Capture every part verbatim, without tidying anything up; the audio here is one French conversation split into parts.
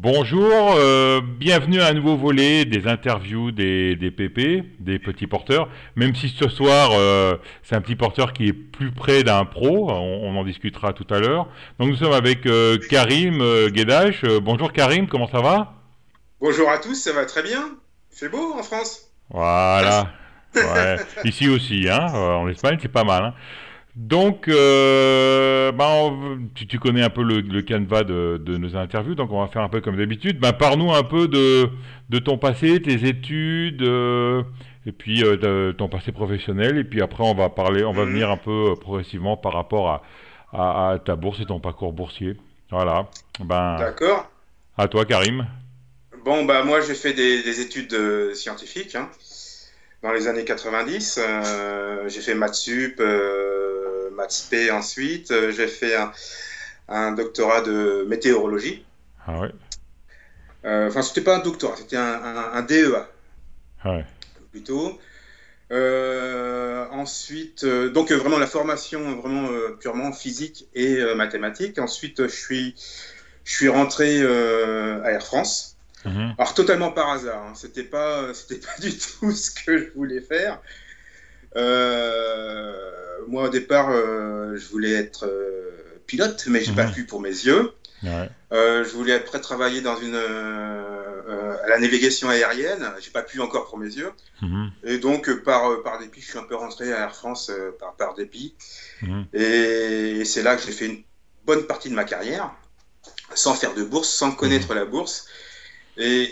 Bonjour, euh, bienvenue à un nouveau volet des interviews des, des P P, des petits porteurs. Même si ce soir, euh, c'est un petit porteur qui est plus près d'un pro, on, on en discutera tout à l'heure. Donc nous sommes avec euh, Karim euh, Guedache. Euh, bonjour Karim, comment ça va? Bonjour à tous, ça va très bien. Il fait beau en France. Grâce. Voilà. Ouais. Ici aussi, hein. euh, En Espagne, c'est pas mal, hein. Donc, euh, ben, on- tu, tu connais un peu le, le canevas de, de nos interviews, donc on va faire un peu comme d'habitude. Ben, parle-nous un peu de, de ton passé, tes études, euh, et puis euh, de ton passé professionnel, et puis après on va parler, on va venir Mhm. un peu euh, progressivement par rapport à, à, à ta bourse et ton parcours boursier. Voilà. Ben, D'accord. à toi, Karim. Bon, bah moi j'ai fait des, des études euh, scientifiques hein, dans les années quatre-vingt-dix. Euh, j'ai fait maths sup, euh, maths spé ensuite. Euh, j'ai fait un, un doctorat de météorologie. Ah ouais. Euh, Enfin, c'était pas un doctorat, c'était un, un- un D E A Ah ouais. plutôt. Euh, ensuite, euh, donc euh, vraiment la formation vraiment euh, purement physique et euh, mathématique. Ensuite, euh, je suis, je suis rentré euh, à Air France. Mhm. Alors totalement par hasard, hein. C'était pas, c'était pas du tout ce que je voulais faire. Euh, Moi au départ, euh, je voulais être euh, pilote, mais j'ai pas Mhm. pu pour mes yeux. Ouais. Euh, je voulais après travailler dans une euh, euh, à la navigation aérienne, j'ai pas pu encore pour mes yeux. Mhm. Et donc euh, par euh, par dépit, je suis un peu rentré à Air France euh, par par dépit. Mhm. Et, et c'est là que j'ai fait une bonne partie de ma carrière, sans faire de bourse, sans Mhm. connaître la bourse. Et,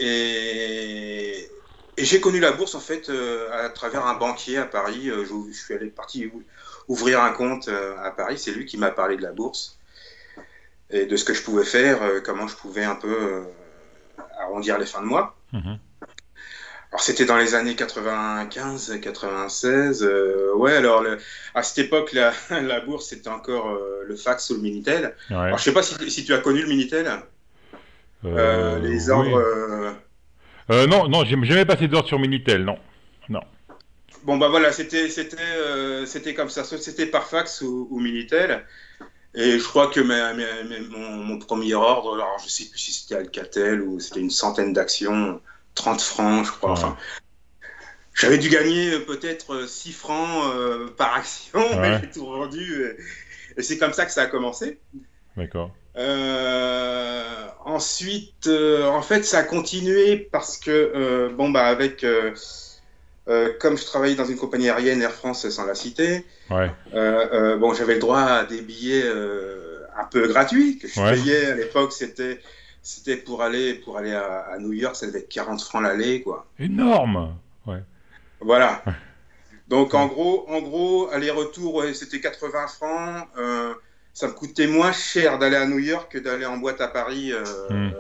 et, et j'ai connu la bourse en fait euh, à travers un banquier à Paris. Euh, je, je suis allé parti ouvrir un compte euh, à Paris. C'est lui qui m'a parlé de la bourse et de ce que je pouvais faire, euh, comment je pouvais un peu euh, arrondir les fins de mois. Mhm. Alors c'était dans les années quatre-vingt-quinze, quatre-vingt-seize. Euh, ouais, alors le, à cette époque, la, la bourse c'était encore euh, le fax ou le Minitel. Alors Ouais. je sais pas si, si tu as connu le Minitel, euh, Euh, les ordres. oui. euh, Euh, non, non, j'ai jamais passé d'ordre sur Minitel, non. Non. Bon, bah voilà, c'était c'était euh, c'était comme ça. Soit c'était par fax ou, ou Minitel. Et je crois que ma- ma- ma- mon, mon premier ordre, alors je sais plus si c'était Alcatel ou c'était une centaine d'actions, trente francs, je crois. Ouais. Enfin, j'avais dû gagner euh, peut-être euh, six francs euh, par action, mais Ouais. j'ai tout vendu. Et, et c'est comme ça que ça a commencé. D'accord. Euh, ensuite, euh, en fait, ça a continué parce que, euh, bon, bah, avec. Euh, euh, comme je travaillais dans une compagnie aérienne, Air France, sans la citer, Ouais. Euh, euh, bon, j'avais le droit à des billets euh, un peu gratuits que je Ouais. payais à l'époque. C'était c'était pour aller pour aller à, à New York, ça devait être quarante francs l'aller, quoi. Énorme. Ouais. Voilà. Ouais. Donc en Ouais. gros, en gros, aller-retour, ouais, c'était quatre-vingts francs. Euh, ça me coûtait moins cher d'aller à New York que d'aller en boîte à Paris. Euh, Hmm.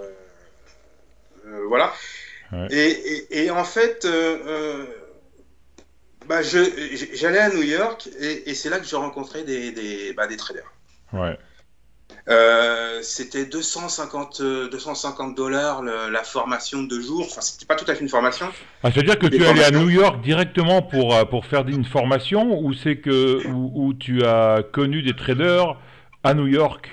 euh, voilà. Ouais. Et, et, et en fait, euh, euh, bah, je, j'allais à New York et, et c'est là que j'ai rencontré des, des, bah, des traders. Ouais. Euh, c'était deux cent cinquante, euh, deux cent cinquante dollars le- la formation de deux jours. Enfin, c'était pas tout à fait une formation, Ah, c'est-à-dire que c'était des tu es allé à formations. New York directement pour, euh, pour faire une formation ou c'est que ou, ou tu as connu des traders à New York?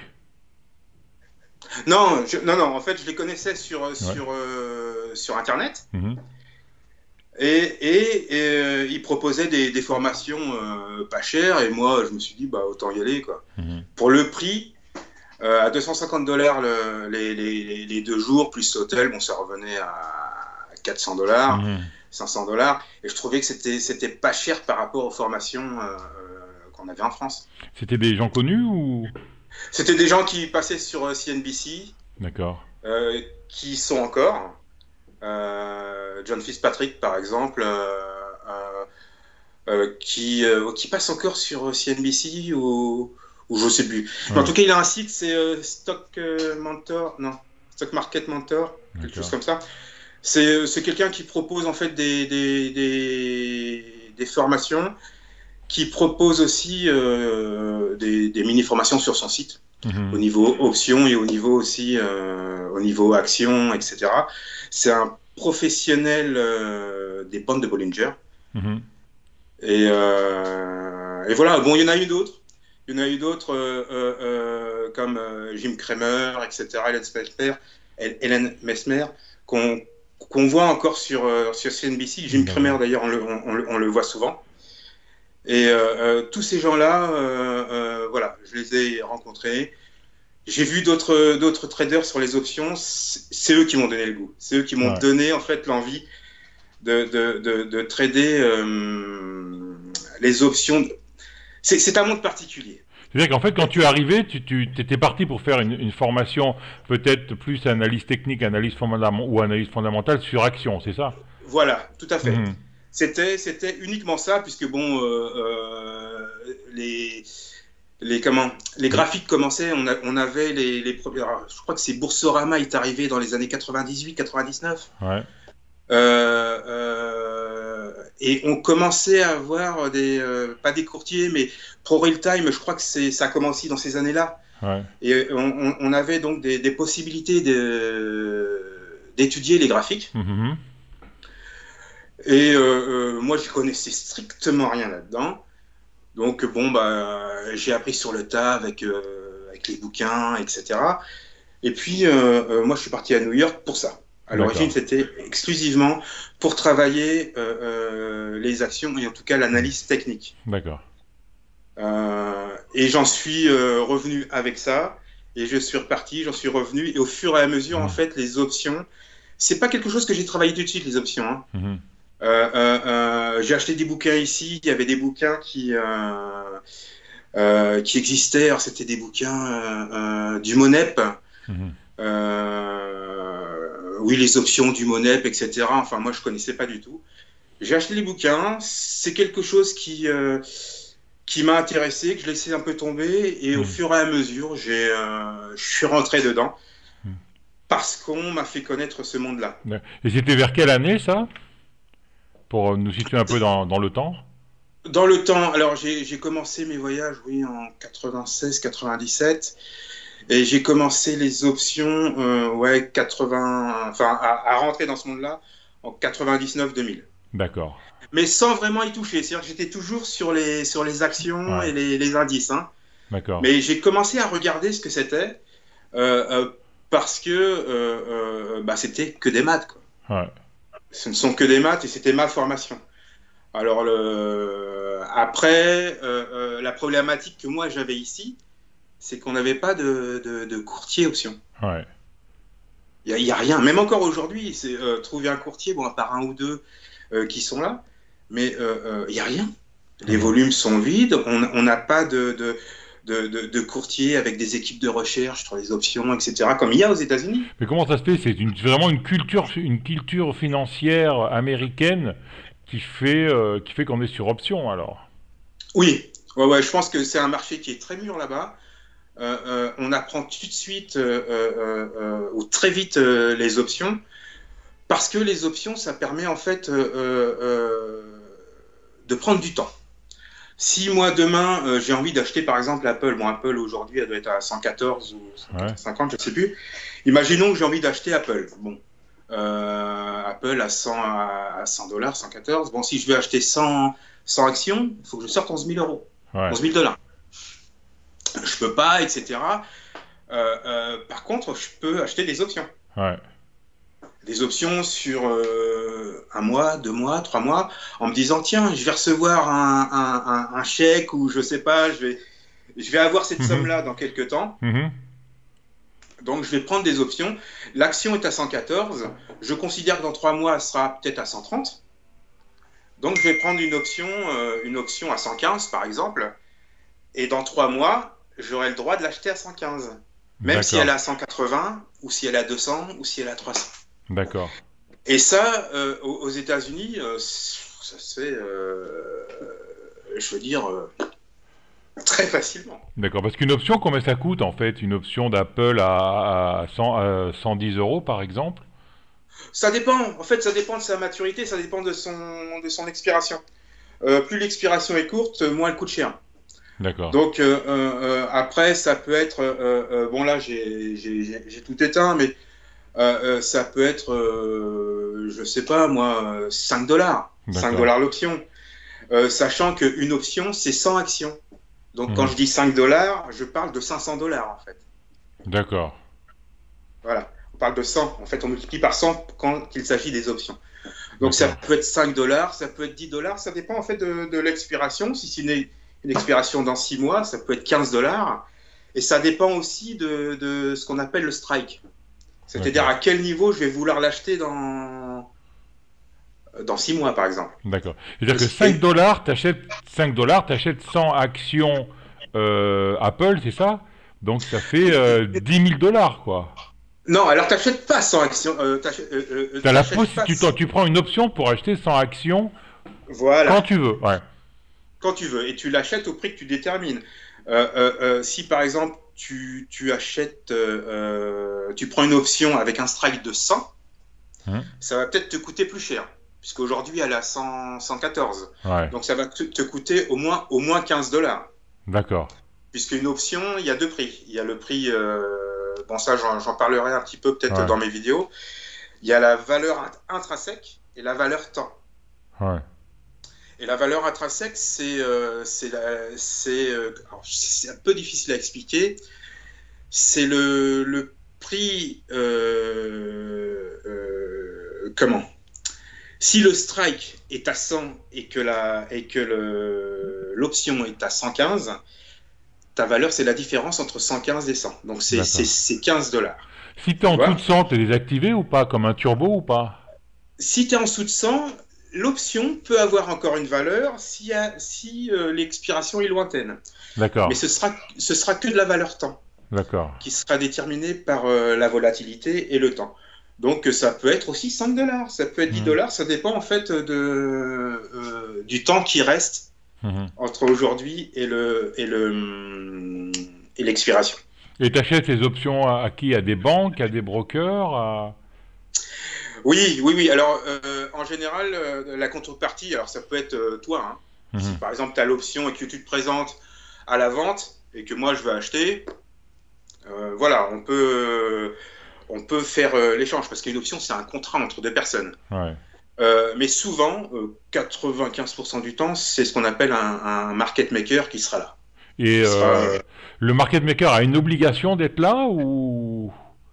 Non, je- non, non. En fait, je les connaissais sur Ouais. sur euh, sur Internet Mhm. et, et, et, euh, ils proposaient des, des formations euh, pas chères et moi, je me suis dit bah autant y aller quoi. Mhm. Pour le prix, euh, à deux cent cinquante dollars le, les, les, les deux jours plus l'hôtel, bon, ça revenait à quatre cents dollars, Mhm. cinq cents dollars, et je trouvais que c'était c'était pas cher par rapport aux formations euh, qu'on avait en France. C'était des gens connus ou? C'était des gens qui passaient sur C N B C, D'accord. euh, qui sont encore. Euh, John Fitzpatrick, par exemple, euh, euh, euh, qui, euh, qui passe encore sur C N B C ou, ou je sais plus. Mais en Ouais. tout cas, il a un site, c'est euh, Stock euh, Mentor, non, Stock Market Mentor, quelque chose D'accord. comme ça. C'est euh, c'est quelqu'un qui propose en fait des, des, des, des formations, qui propose aussi euh, des, des mini-formations sur son site, au Mhm. niveau options et au niveau aussi euh, au niveau actions, et cetera. C'est un professionnel euh, des bandes de Bollinger. Mhm. Et, euh, et voilà, bon, il y en a eu d'autres. Il y en a eu d'autres euh, euh, euh, comme euh, Jim Cramer, et cetera, Ellen Spelter, Hélène Mesmer, qu'on qu'on voit encore sur, euh, sur C N B C. Jim Cramer, d'ailleurs, on le, on, on, on le voit souvent. Et euh, euh, tous ces gens-là, euh, euh, voilà, je les ai rencontrés. J'ai vu d'autres d'autres traders sur les options. C'est eux qui m'ont donné le goût. C'est eux qui m'ont ouais. donné, en fait, l'envie de, de, de, de trader euh, les options. C'est un monde particulier. C'est-à-dire qu'en fait, quand tu es arrivé, tu, tu étais parti pour faire une, une formation peut-être plus analyse technique, analyse fondamentale ou analyse fondamentale sur action, c'est ça? Voilà, tout à fait. Mmh. C'était c'était uniquement ça, puisque bon, euh, euh, les les comment les graphiques commençaient, on, a, on avait les les premiers. Je crois que c'est Boursorama est arrivé dans les années quatre-vingt-dix-huit quatre-vingt-dix-neuf. Ouais. Euh, euh, et on commençait à avoir des euh, pas des courtiers mais Pro Real Time, je crois que c'est ça a commencé dans ces années-là. Ouais. Et on, on avait donc des, des possibilités d'étudier les graphiques. Mm-hmm. Et euh, euh, moi je connaissais strictement rien là-dedans. Donc bon bah j'ai appris sur le tas avec euh, avec les bouquins, et cetera. Et puis euh, euh, moi je suis parti à New York pour ça. À l'origine, c'était exclusivement pour travailler euh, euh, les actions et en tout cas l'analyse technique. D'accord. Euh, et j'en suis euh, revenu avec ça et je suis reparti, j'en suis revenu et au fur et à mesure, mmh. en fait, les options, c'est pas quelque chose que j'ai travaillé tout de suite, les options. Hein. Mmh. Euh, euh, euh, j'ai acheté des bouquins ici, il y avait des bouquins qui euh, euh, qui existaient. Alors c'était des bouquins euh, euh, du Monep. Mmh. Euh, oui, les options du Monep, et cetera. Enfin, moi, je connaissais pas du tout. J'ai acheté les bouquins. C'est quelque chose qui euh, qui m'a intéressé, que je laissais un peu tomber, et mmh. au fur et à mesure, j'ai, euh, je suis rentré dedans mmh. parce qu'on m'a fait connaître ce monde-là. Et c'était vers quelle année ça, pour nous situer un peu dans, dans le temps? Dans le temps, alors j'ai commencé mes voyages, oui, en quatre-vingt-seize quatre-vingt-dix-sept. Et j'ai commencé les options, euh, ouais, quatre-vingts, enfin, à, à rentrer dans ce monde-là en quatre-vingt-dix-neuf deux mille. D'accord. Mais sans vraiment y toucher. C'est-à-dire que j'étais toujours sur les, sur les actions ouais. et les, les indices. Hein. D'accord. Mais j'ai commencé à regarder ce que c'était euh, euh, parce que euh, euh, bah, c'était que des maths, quoi. Ouais. Ce ne sont que des maths et c'était ma formation. Alors, le... après, euh, euh, la problématique que moi j'avais ici, c'est qu'on n'avait pas de, de, de courtier option. Ouais. Il n'y a, a rien. Même encore aujourd'hui, c'est euh, trouver un courtier, bon, à part un ou deux euh, qui sont là, mais il euh, n'y euh, a rien. Les mmh. volumes sont vides. On n'a pas de, de, de, de, de courtier avec des équipes de recherche sur les options, et cetera, comme il y a aux États-Unis. Mais comment ça se fait? C'est une, vraiment une culture, une culture financière américaine qui fait, euh, qui fait qu'on est sur option, alors? Oui. Ouais, ouais, je pense que c'est un marché qui est très mûr là-bas. Euh, euh, on apprend tout de suite euh, euh, euh, ou très vite euh, les options parce que les options ça permet en fait euh, euh, de prendre du temps. Si moi demain euh, j'ai envie d'acheter par exemple Apple, bon Apple aujourd'hui elle doit être à cent quatorze ou cent cinquante, ouais. Je ne sais plus. Imaginons que j'ai envie d'acheter Apple. Bon, euh, Apple à cent à cent dollars, cent quatorze. Bon, si je veux acheter cent, cent actions, il faut que je sorte onze mille euros, ouais. onze mille dollars. Je peux pas, et cetera. Euh, euh, par contre, je peux acheter des options. Ouais. Des options sur euh, un mois, deux mois, trois mois, en me disant tiens, je vais recevoir un, un, un, un chèque ou je sais pas, je vais, je vais avoir cette mmh. somme-là dans quelques temps. Mmh. Donc, je vais prendre des options. L'action est à cent quatorze. Je considère que dans trois mois, elle sera peut-être à cent trente. Donc, je vais prendre une option, euh, une option à cent quinze, par exemple. Et dans trois mois, j'aurai le droit de l'acheter à cent quinze. Même si elle est à cent quatre-vingts, ou si elle est à deux cents, ou si elle est à trois cents. D'accord. Et ça, euh, aux États-Unis, euh, ça se fait, euh, je veux dire, euh, très facilement. D'accord. Parce qu'une option, combien ça coûte en fait? Une option d'Apple à, à, cent, à cent dix euros par exemple? Ça dépend. En fait, ça dépend de sa maturité, ça dépend de son, de son expiration. Euh, plus l'expiration est courte, moins elle coûte cher. D'accord. Donc euh, euh, après, ça peut être euh, euh, bon là j'ai tout éteint, mais euh, euh, ça peut être euh, je sais pas moi cinq dollars, cinq dollars l'option, euh, sachant qu'une option c'est cent actions. Donc mmh. quand je dis cinq dollars, je parle de cinq cents dollars en fait. D'accord. Voilà. On parle de cent. En fait, on multiplie par cent quand il s'agit des options. Donc, ça peut être cinq dollars, ça peut être dix dollars. Ça dépend en fait de, de l'expiration. Si c'est une, une expiration dans six mois, ça peut être quinze dollars. Et ça dépend aussi de, de ce qu'on appelle le strike. C'est-à-dire à quel niveau je vais vouloir l'acheter dans, dans six mois, par exemple. D'accord. C'est-à-dire que cinq dollars, tu achètes cinq dollars, tu achètes cent actions euh, Apple, c'est ça? Donc ça fait euh, dix mille dollars, quoi. Non, alors tu n'achètes pas cent actions. Euh, euh, euh, la tu, tu prends une option pour acheter cent actions voilà. Quand tu veux. Ouais. Quand tu veux. Et tu l'achètes au prix que tu détermines. Euh, euh, euh, si par exemple tu, tu achètes, euh, tu prends une option avec un strike de cent, hum. ça va peut-être te coûter plus cher. Puisqu'aujourd'hui elle est à cent, cent quatorze. Ouais. Donc ça va te, te coûter au moins, au moins quinze dollars. D'accord. Puisqu'une option, il y a deux prix. Il y a le prix, euh, bon ça j'en parlerai un petit peu peut-être ouais. dans mes vidéos. Il y a la valeur intrinsèque et la valeur temps. Ouais. Et la valeur intrinsèque, c'est euh, euh, un peu difficile à expliquer. C'est le, le prix... Euh, euh, comment Si le strike est à cent et que l'option est à cent quinze, ta valeur, c'est la différence entre cent quinze et cent. Donc, c'est quinze dollars. Si tu es en dessous de cent, tu es désactivé ou pas? Comme un turbo ou pas? Si tu es en dessous de cent... l'option peut avoir encore une valeur si, si euh, l'expiration est lointaine. D'accord. Mais ce sera, ce sera que de la valeur temps. D'accord. Qui sera déterminée par euh, la volatilité et le temps. Donc ça peut être aussi cinq dollars, ça peut être dix dollars, mmh. ça dépend en fait de, euh, du temps qui reste mmh. entre aujourd'hui et le et le et l'expiration. Et tu achètes les options à, à qui? À des banques, à des brokers à... Oui, oui, oui. Alors, euh, en général, euh, la contrepartie, alors ça peut être euh, toi. Hein. Mmh. Si par exemple, tu as l'option et que tu te présentes à la vente et que moi je veux acheter, euh, voilà, on peut, euh, on peut faire euh, l'échange parce qu'une option, c'est un contrat entre deux personnes. Ouais. Euh, mais souvent, euh, quatre-vingt-quinze pour cent du temps, c'est ce qu'on appelle un, un market maker qui sera là. Et sera, euh, le market maker a une obligation d'être là ou...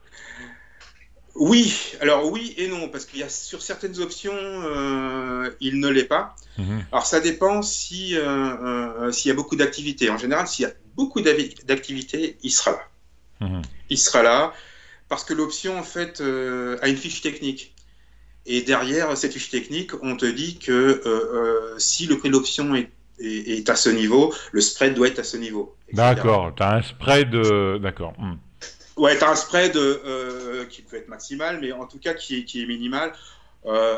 Oui, alors oui et non, parce qu'il y a sur certaines options, euh, il ne l'est pas. Mmh. Alors ça dépend si, euh, euh, s'il y a beaucoup d'activités. En général, s'il y a beaucoup d'activités, il sera là. Mmh. Il sera là parce que l'option, en fait, euh, a une fiche technique. Et derrière cette fiche technique, on te dit que euh, euh, si le prix de l'option est, est, est à ce niveau, le spread doit être à ce niveau. D'accord, tu as un spread... Euh... D'accord. Mmh. Ouais, tu as un spread euh, qui peut être maximal, mais en tout cas qui est, qui est minimal. Euh,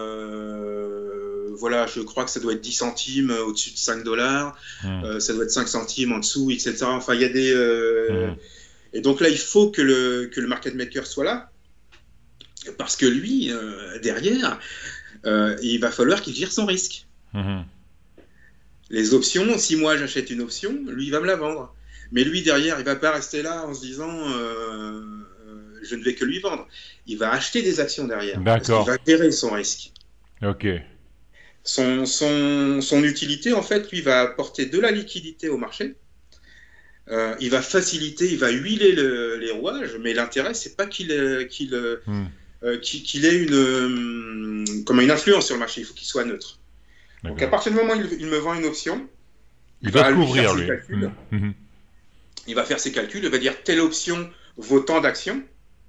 euh, voilà, je crois que ça doit être dix centimes au-dessus de cinq dollars. Mmh. Euh, ça doit être cinq centimes en dessous, et cetera. Enfin, il y a des... Euh, mmh. Et donc là, il faut que le, que le market maker soit là. Parce que lui, euh, derrière, euh, il va falloir qu'il gère son risque. Mmh. Les options, si moi j'achète une option, lui, il va me la vendre. Mais lui, derrière, il ne va pas rester là en se disant euh, euh, je ne vais que lui vendre. Il va acheter des actions derrière. D'accord. Il va gérer son risque. Ok. Son, son, son utilité, en fait, lui, va apporter de la liquidité au marché. Euh, il va faciliter, il va huiler le, les rouages, mais l'intérêt, c'est pas qu'il qu'il hmm. euh, qu'il ait une, euh, comme une influence sur le marché. Il faut qu'il soit neutre. Donc, à partir du moment où il, il me vend une option, il, il va, va couvrir, lui. Mmh. Il va faire ses calculs, il va dire telle option vaut tant d'actions.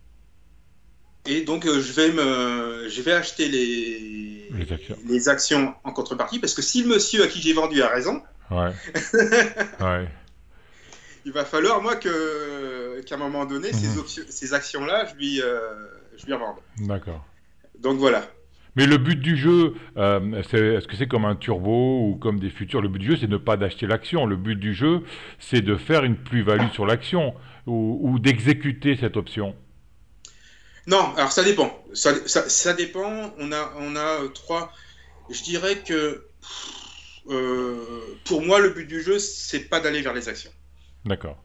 Et donc, euh, je, vais me, je vais acheter les, les, actions. les actions en contrepartie, parce que si le monsieur à qui j'ai vendu a raison, ouais. ouais. il va falloir, moi, que, qu'à un moment donné, mmh. ces, ces actions-là, je lui, euh, je lui revende. D'accord. Donc, voilà. Mais le but du jeu, euh, est-ce que c'est comme un turbo ou comme des futurs? Le but du jeu, c'est de ne pas d'acheter l'action. Le but du jeu, c'est de faire une plus-value sur l'action ou, ou d'exécuter cette option. Non, alors ça dépend. Ça, ça, ça dépend. On a, on a euh, trois. Je dirais que euh, pour moi, le but du jeu, c'est pas d'aller vers les actions. D'accord.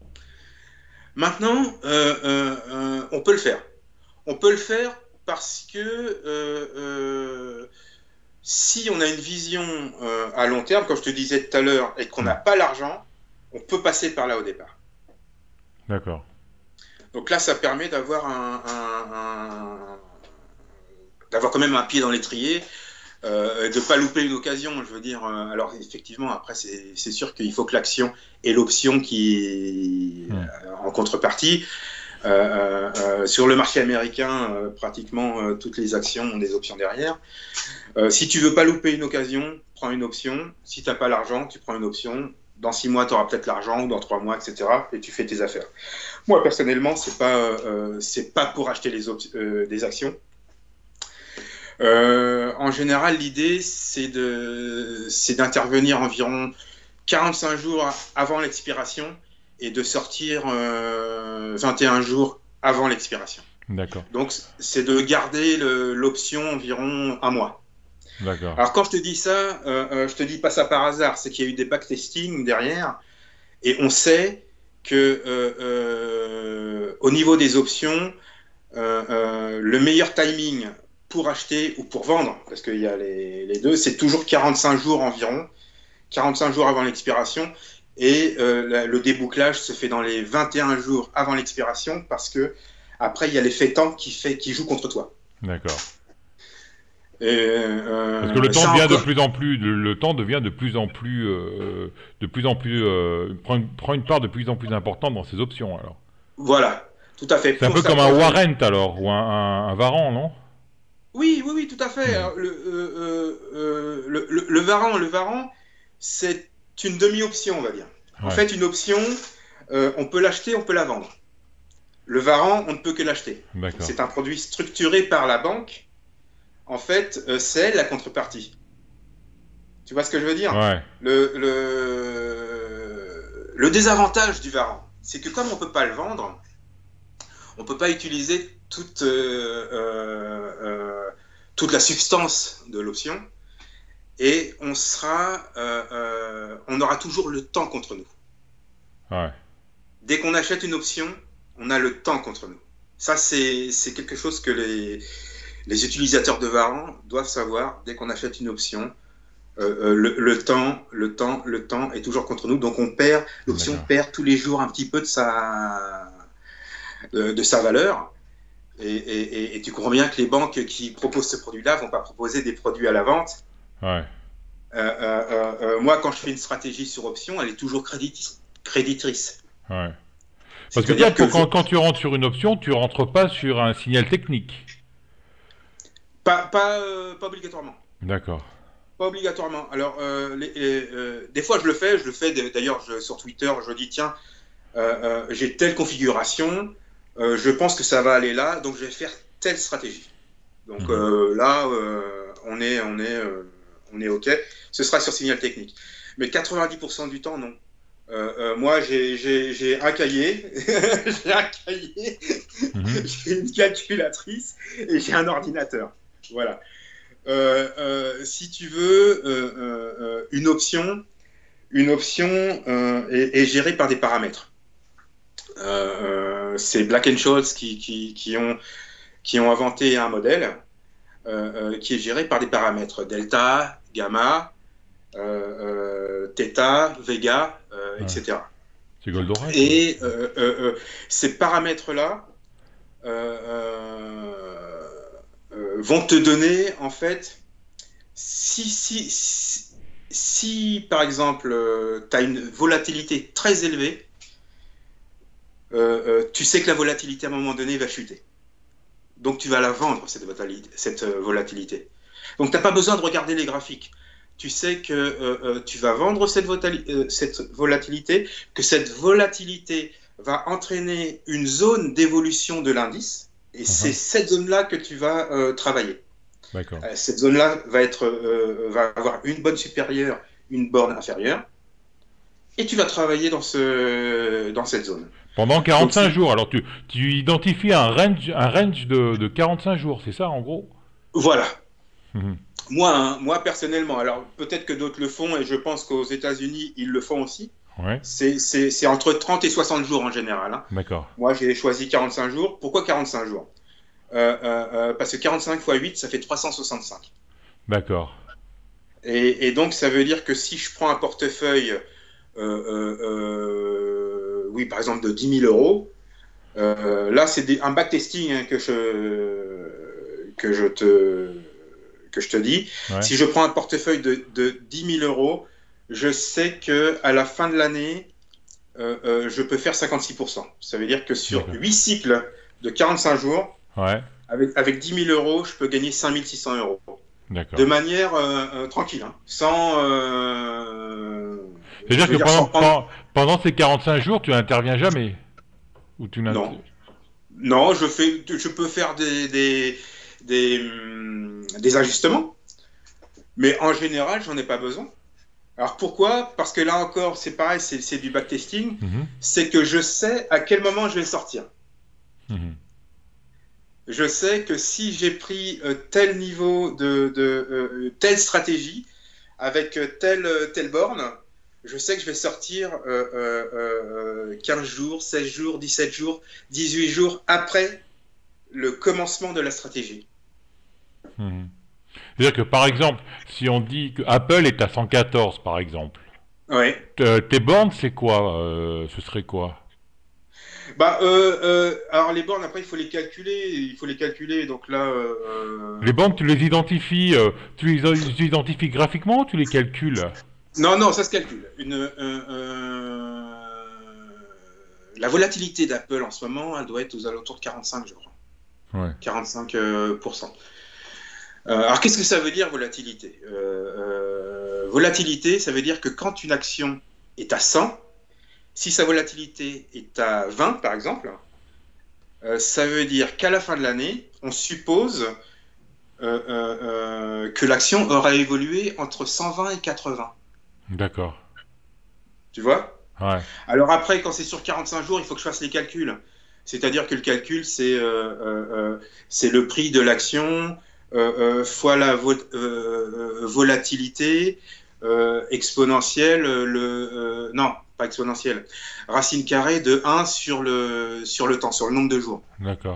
Maintenant, euh, euh, euh, on peut le faire. On peut le faire. Parce que euh, euh, si on a une vision euh, à long terme, comme je te disais tout à l'heure, et qu'on n'a pas l'argent, on peut passer par là au départ. D'accord. Donc là, ça permet d'avoir un, un, un- d'avoir quand même un pied dans l'étrier, euh, de ne pas louper une occasion. Je veux dire, euh, alors effectivement, après, c'est c'est sûr qu'il faut que l'action et l'option qui Hmm. euh, en contrepartie. Euh, euh, euh, sur le marché américain, euh, pratiquement euh, toutes les actions ont des options derrière. Euh, si tu veux pas louper une occasion, prends une option. Si tu n'as pas l'argent, tu prends une option. Dans six mois, tu auras peut-être l'argent, ou dans trois mois, et cetera. Et tu fais tes affaires. Moi, personnellement, c'est pas, euh, c'est pas pour acheter les op- euh, des actions. Euh, en général, l'idée, c'est de, c'est d'intervenir environ quarante-cinq jours avant l'expiration et de sortir euh, vingt et un jours avant l'expiration. D'accord, Donc, c'est de garder le- l'option environ un mois. d'accord. Alors, quand je te dis ça, euh, euh, je te dis pas ça par hasard, c'est qu'il y a eu des backtesting derrière et on sait que euh, euh, au niveau des options, euh, euh, le meilleur timing pour acheter ou pour vendre, parce qu'il y a les, les deux, c'est toujours quarante-cinq jours environ, quarante-cinq jours avant l'expiration, et euh, la- le débouclage se fait dans les vingt et un jours avant l'expiration, parce que après il y a l'effet temps qui fait, qui joue contre toi. D'accord. Et, Parce que le euh, temps ça devient de encore, plus en plus, le, le temps devient de plus en plus, euh, de plus en plus, euh, prend, une, prend une part de plus en plus importante dans ces options alors. voilà, tout à fait. C'est un Pour peu ça, comme quand un je... warrant alors, ou un, un, un varan, non? Oui, oui, oui, tout à fait. Hmm. Alors, Le, euh, euh, euh, le, le, le varan, le varan, c'est une demi-option, on va dire. En Ouais, fait, une option, euh, on peut l'acheter, on peut la vendre. Le varan, on ne peut que l'acheter. d'accord. C'est un produit structuré par la banque. En fait, euh, c'est la contrepartie. Tu vois ce que je veux dire? Ouais, le, le, le désavantage du varan, c'est que comme on ne peut pas le vendre, on ne peut pas utiliser toute, euh, euh, euh, toute la substance de l'option et on, sera, euh, euh, on aura toujours le temps contre nous. ouais, Dès qu'on achète une option, on a le temps contre nous. Ça, c'est c'est quelque chose que les, les utilisateurs de Varan doivent savoir. Dès qu'on achète une option, euh, euh, le, le temps, le temps, le temps est toujours contre nous. Donc on perd, l'option d'accord. perd tous les jours un petit peu de sa, de, de sa valeur. Et, et, et, et tu comprends bien que les banques qui proposent ce produit-là vont pas proposer des produits à la vente. Ouais, Euh, euh, euh, moi, quand je fais une stratégie sur option, elle est toujours crédit- créditrice. ouais. Parce que toi, C'est-à-dire que pour, je, quand, quand tu rentres sur une option, tu rentres pas sur un signal technique. pas, pas, euh, pas obligatoirement. D'accord. Pas obligatoirement. Alors, euh, les, les, euh, des fois, je le fais. Je le fais d'ailleurs je- sur Twitter. Je dis tiens, euh, euh, j'ai telle configuration. Euh, je pense que ça va aller là, donc je vais faire telle stratégie. Donc Mhm. euh, là, euh, on est, on est, euh, on est ok. Ce sera sur signal technique. Mais quatre-vingt-dix pour cent du temps, non. Euh, euh, moi, j'ai j'ai- j'ai un cahier, j'ai un cahier, Mhm. j'ai une calculatrice et j'ai un ordinateur. Voilà. Euh, euh, si tu veux, euh, euh, euh, une option, une option euh, est, est gérée par des paramètres. Euh, euh, c'est Black and Scholes qui, qui, qui ont, qui ont inventé un modèle euh, euh, qui est géré par des paramètres delta, gamma, euh, euh, theta, vega, euh, Ouais. et cetera. C'est Goldorak, ça. Et euh, euh, euh, ces paramètres-là euh, euh, euh, vont te donner, en fait, si, si, si, si par exemple, euh, tu as une volatilité très élevée, euh, euh, tu sais que la volatilité, à un moment donné, va chuter. Donc, tu vas la vendre, cette volatilité. Cette, euh, volatilité. Donc, tu n'as pas besoin de regarder les graphiques. Tu sais que euh, euh, tu vas vendre cette, euh, cette volatilité, que cette volatilité va entraîner une zone d'évolution de l'indice, et c'est Mhm. cette zone-là que tu vas euh, travailler. D'accord. Euh, cette zone-là va, être, euh, va avoir une borne supérieure, une borne inférieure, et tu vas travailler dans, ce, dans cette zone. Pendant Donc, quarante-cinq c'est- jours. Alors, tu, tu identifies un range, un range de, de quarante-cinq jours, c'est ça, en gros? voilà. Mhm. Moi, hein, moi, personnellement, alors peut-être que d'autres le font, et je pense qu'aux États-Unis, ils le font aussi. Ouais, C'est c'est- c'est entre trente et soixante jours en général. Hein. d'accord. Moi, j'ai choisi quarante-cinq jours. Pourquoi quarante-cinq jours euh, euh, euh, Parce que quarante-cinq fois huit, ça fait trois cent soixante-cinq. D'accord. Et, et donc, ça veut dire que si je prends un portefeuille, euh, euh, euh, oui, par exemple, de dix mille euros, Euh, là, c'est des- un backtesting hein, que je que je te que je te dis. Ouais. Si je prends un portefeuille de, de dix mille euros, je sais que à la fin de l'année, euh, euh, je peux faire cinquante-six pour cent. Ça veut dire que sur D'accord. huit cycles de quarante-cinq jours, Ouais. avec, avec dix mille euros, je peux gagner cinq mille six cents euros. De D'accord. manière euh, euh, tranquille, hein, sans. Euh, C'est-à-dire je que veux dire pendant, sans prendre. pendant, pendant ces quarante-cinq jours, tu n'interviens jamais. Ou tu n'inter... Non. Non, je, fais, je peux faire des, des, des, hum, des ajustements, mais en général, j'en ai pas besoin. Alors pourquoi? Parce que là encore, c'est pareil, c'est c'est du backtesting. Mhm. C'est que je sais à quel moment je vais sortir. Mhm. Je sais que si j'ai pris euh, tel niveau de, de euh, telle stratégie avec euh, telle, euh, telle borne, je sais que je vais sortir euh, euh, euh, quinze jours, seize jours, dix-sept jours, dix-huit jours après le commencement de la stratégie. Mhm. C'est-à-dire que par exemple, si on dit que Apple est à cent quatorze, par exemple, Ouais. t- tes bornes, c'est quoi euh, Ce serait quoi? Bah, euh, euh, alors les bornes, après, il faut les calculer. Il faut les calculer. Donc là, euh, Les bornes, tu les identifies, euh, tu les tu les identifies graphiquement ou tu les calcules? non, non, ça se calcule. Une, euh, euh, La volatilité d'Apple en ce moment, elle doit être aux alentours de quarante-cinq, je crois. Ouais. quarante-cinq pour cent. Euh, alors, qu'est-ce que ça veut dire, volatilité? euh, euh, Volatilité, ça veut dire que quand une action est à cent, si sa volatilité est à vingt, par exemple, euh, ça veut dire qu'à la fin de l'année, on suppose euh, euh, euh, que l'action aura évolué entre cent vingt et quatre-vingts. D'accord. Tu vois? Ouais. Alors après, quand c'est sur quarante-cinq jours, il faut que je fasse les calculs. C'est-à-dire que le calcul, c'est euh, euh, euh, c'est le prix de l'action euh, euh, fois la vo euh, euh, volatilité euh, exponentielle, le, euh, non, pas exponentielle, racine carrée de un sur le, sur le temps, sur le nombre de jours. D'accord.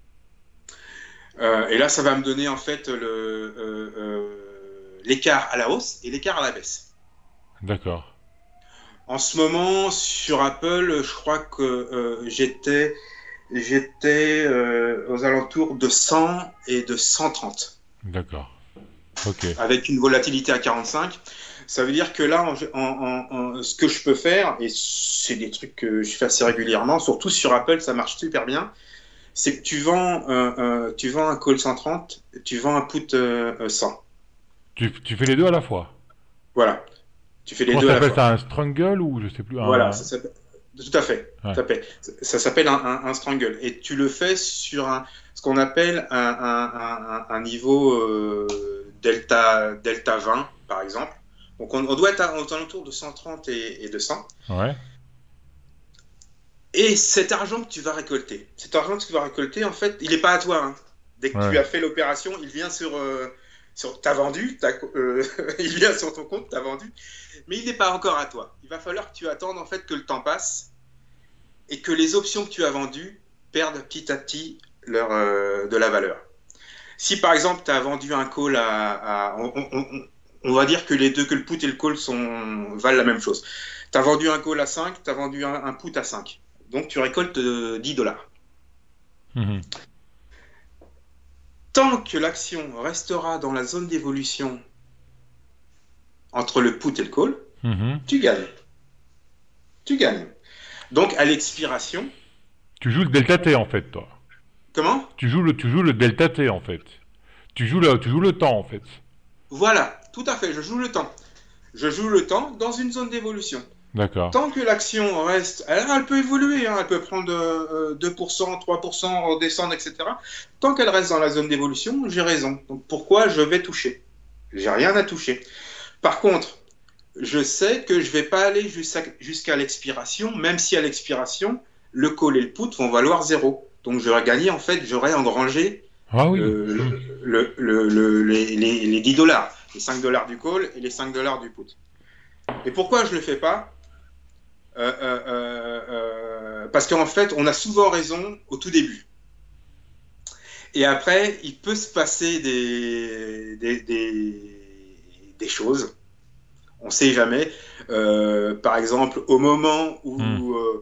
Euh, et là, ça va me donner en fait le, euh, euh, l'écart à la hausse et l'écart à la baisse. D'accord. En ce moment, sur Apple, je crois que euh, j'étais j'étais euh, aux alentours de cent et de cent trente, D'accord. Ok. avec une volatilité à quarante-cinq. Ça veut dire que là, en, en, en, ce que je peux faire, et c'est des trucs que je fais assez régulièrement, surtout sur Apple, ça marche super bien, c'est que tu vends, euh, euh, tu vends un call cent trente, tu vends un put euh, cent. Tu, tu fais les deux à la fois. Voilà, tu fais les Comment deux ça à la s'appelle fois. ça? Un strangle ou je sais plus Voilà, un. ça s'appelle- tout à fait. Ouais. Tout à fait. Ça, ça s'appelle un, un, un strangle. Et tu le fais sur un, ce qu'on appelle un, un, un, un niveau euh, delta, delta vingt, par exemple. Donc on, on doit être à- aux alentours de cent trente et, et de cent. Ouais. Et cet argent que tu vas récolter, cet argent que tu vas récolter, en fait, il n'est pas à toi, hein. Dès que tu Ouais. as fait l'opération, il vient sur... Euh, sur t'as vendu, t'as, euh, il vient sur ton compte, tu as vendu, mais il n'est pas encore à toi. Il va falloir que tu attendes en fait que le temps passe et que les options que tu as vendues perdent petit à petit leur, euh, de la valeur. Si par exemple tu as vendu un call à, à on, on, on, va dire que les deux, que le put et le call sont, valent la même chose. Tu as vendu un call à cinq, tu as vendu un, un put à cinq. Donc tu récoltes euh, dix dollars. Mhm. Tant que l'action restera dans la zone d'évolution entre le put et le call, Mhm. tu gagnes. Tu gagnes. Donc à l'expiration, Tu joues le delta T en fait, toi. comment? Tu joues le, tu joues le delta T en fait. Tu joues le, tu joues le temps en fait. Voilà, tout à fait, je joue le temps. Je joue le temps dans une zone d'évolution. D'accord. Tant que l'action reste, elle, elle peut évoluer, hein, elle peut prendre euh, deux pour cent, trois pour cent, redescendre, et cetera. Tant qu'elle reste dans la zone d'évolution, j'ai raison. Donc pourquoi je vais toucher? J'ai rien à toucher. Par contre, je sais que je ne vais pas aller jusqu'à jusqu'à l'expiration, même si à l'expiration, le call et le put vont valoir zéro. Donc j'aurais gagné, en fait, j'aurais engrangé Ah oui. euh, Mhm. le, le, le, les, les, les dix dollars, les cinq dollars du call et les cinq dollars du put. Et pourquoi je ne le fais pas? Euh, euh, euh, euh, parce qu'en fait, on a souvent raison au tout début. Et après, il peut se passer des, des, des, des choses. On ne sait jamais. Euh, par exemple, au moment où, Mhm. euh,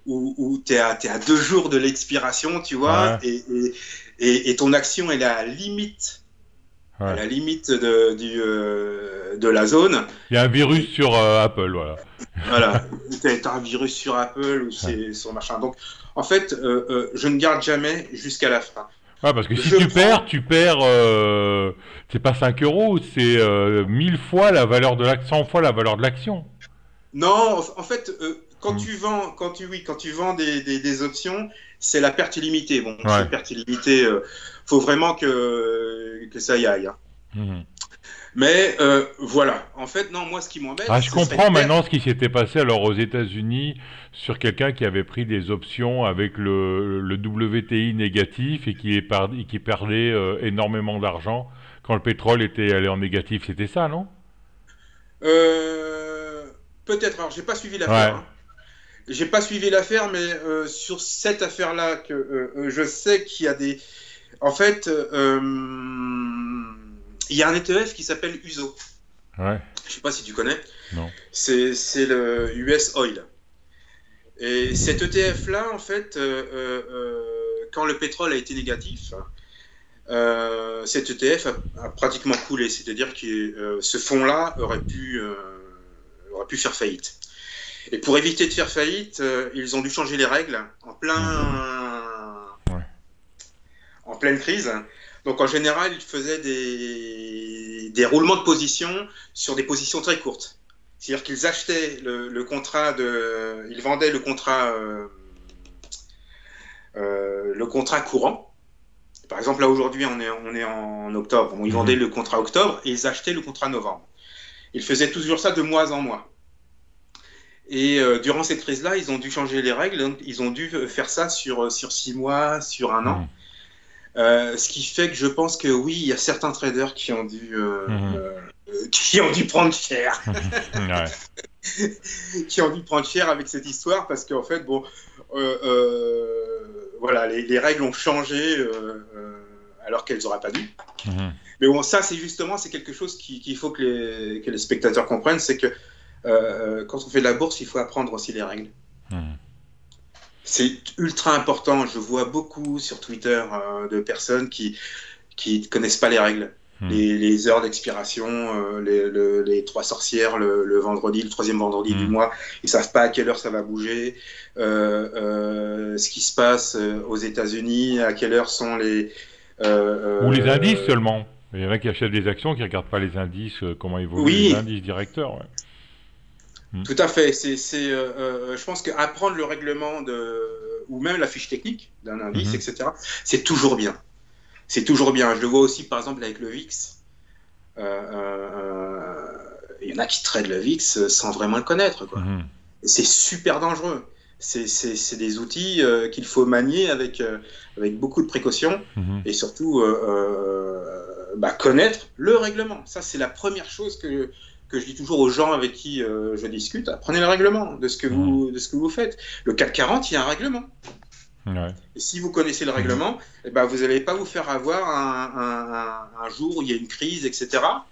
où, où tu es à, t'es à deux jours de l'expiration, tu vois, Ouais, et, et, et, et ton action, elle est à la limite, à ouais. la limite de, du, euh, de la zone. Il y a un virus Et sur euh, Apple, voilà. voilà, tu as un virus sur Apple ou Ouais. c'est sur machin. Donc, en fait, euh, euh, je ne garde jamais jusqu'à la fin. Ouais, parce que si Je tu perds, prends. tu perds, euh, c'est pas cinq euros, c'est euh, mille fois la valeur de l'action, cent fois la valeur de l'action. Non, en en fait, euh, quand Hmm. tu vends, quand tu, oui, quand tu vends des, des, des options, c'est la perte illimitée. Bon, Ouais. cette perte illimitée, euh, faut vraiment que, que ça y aille, hein. Mhm. Mais euh, voilà, en fait, non, moi, ce qui m'embête, Ah, je ce serait de comprends perdre. maintenant ce qui s'était passé alors aux États-Unis sur quelqu'un qui avait pris des options avec le, le W T I négatif et qui, est par- et qui perdait euh, énormément d'argent quand le pétrole était allé en négatif. C'était ça, non? Euh, peut-être, alors, j'ai pas suivi l'affaire, Ouais, hein. J'ai pas suivi l'affaire, mais euh, sur cette affaire-là, que euh, euh, je sais qu'il y a des. En fait, euh, il y a un E T F qui s'appelle U S O. ouais, Je sais pas si tu connais. non. C'est c'est le U S Oil. Et cet E T F-là, en fait, euh, euh, euh, quand le pétrole a été négatif, euh, cet E T F a, a pratiquement coulé. C'est-à-dire que euh, ce fonds-là aurait pu, euh, aurait pu faire faillite. Et pour éviter de faire faillite, euh, ils ont dû changer les règles en Mhm. plein, Ouais. en pleine crise. Donc en général, ils faisaient des, des roulements de position sur des positions très courtes. C'est-à-dire qu'ils achetaient le, le contrat de, ils vendaient le contrat, euh, euh, le contrat courant. Par exemple, là aujourd'hui, on est, on est en octobre. Bon, ils vendaient Mhm. le contrat octobre et ils achetaient le contrat novembre. Ils faisaient toujours ça de mois en mois. Et euh, durant cette crise-là, ils ont dû changer les règles. Donc ils ont dû faire ça sur, sur six mois, sur un an. Mhm. Euh, ce qui fait que je pense que oui, il y a certains traders qui ont dû, euh, Mhm. euh, qui ont dû prendre cher, Ouais. qui ont dû prendre cher avec cette histoire parce qu'en fait, bon, euh, euh, voilà, les, les, règles ont changé euh, euh, alors qu'elles n'auraient pas dû. Mhm. Mais bon, ça, c'est justement, c'est quelque chose qu'il qui faut que les, que les spectateurs comprennent, c'est que euh, quand on fait de la bourse, il faut apprendre aussi les règles. Mhm. C'est ultra important. Je vois beaucoup sur Twitter euh, de personnes qui qui ne connaissent pas les règles. Mhm. Les, les heures d'expiration, euh, les, le, les trois sorcières le, le vendredi, le troisième vendredi du Mhm. mois, ils savent pas à quelle heure ça va bouger. Euh, euh, ce qui se passe euh, aux États-Unis, à quelle heure sont les. Ou les Euh, indices euh, seulement. Il y en a qui achètent des actions qui ne regardent pas les indices, euh, comment évoluent les oui, indices directeurs. Ouais. Mhm. tout à fait. C'est, c'est, euh, euh, je pense qu'apprendre le règlement de, ou même la fiche technique d'un indice, Mhm. et cetera, c'est toujours bien. C'est toujours bien. Je le vois aussi, par exemple, avec le V I X. Euh, euh, il y en a qui tradent le V I X sans vraiment le connaître, quoi. Mhm. Et c'est super dangereux. C'est, c'est, c'est des outils euh, qu'il faut manier avec, euh, avec beaucoup de précautions Mhm. et surtout euh, euh, bah, connaître le règlement. Ça, c'est la première chose que, que je dis toujours aux gens avec qui euh, je discute. Apprenez le règlement de ce que Mhm. vous, de ce que vous faites. Le CAC quarante, il y a un règlement. Ouais. Et si vous connaissez le Mhm. règlement, eh ben, vous n'allez pas vous faire avoir un, un, un, un jour où il y a une crise, et cetera.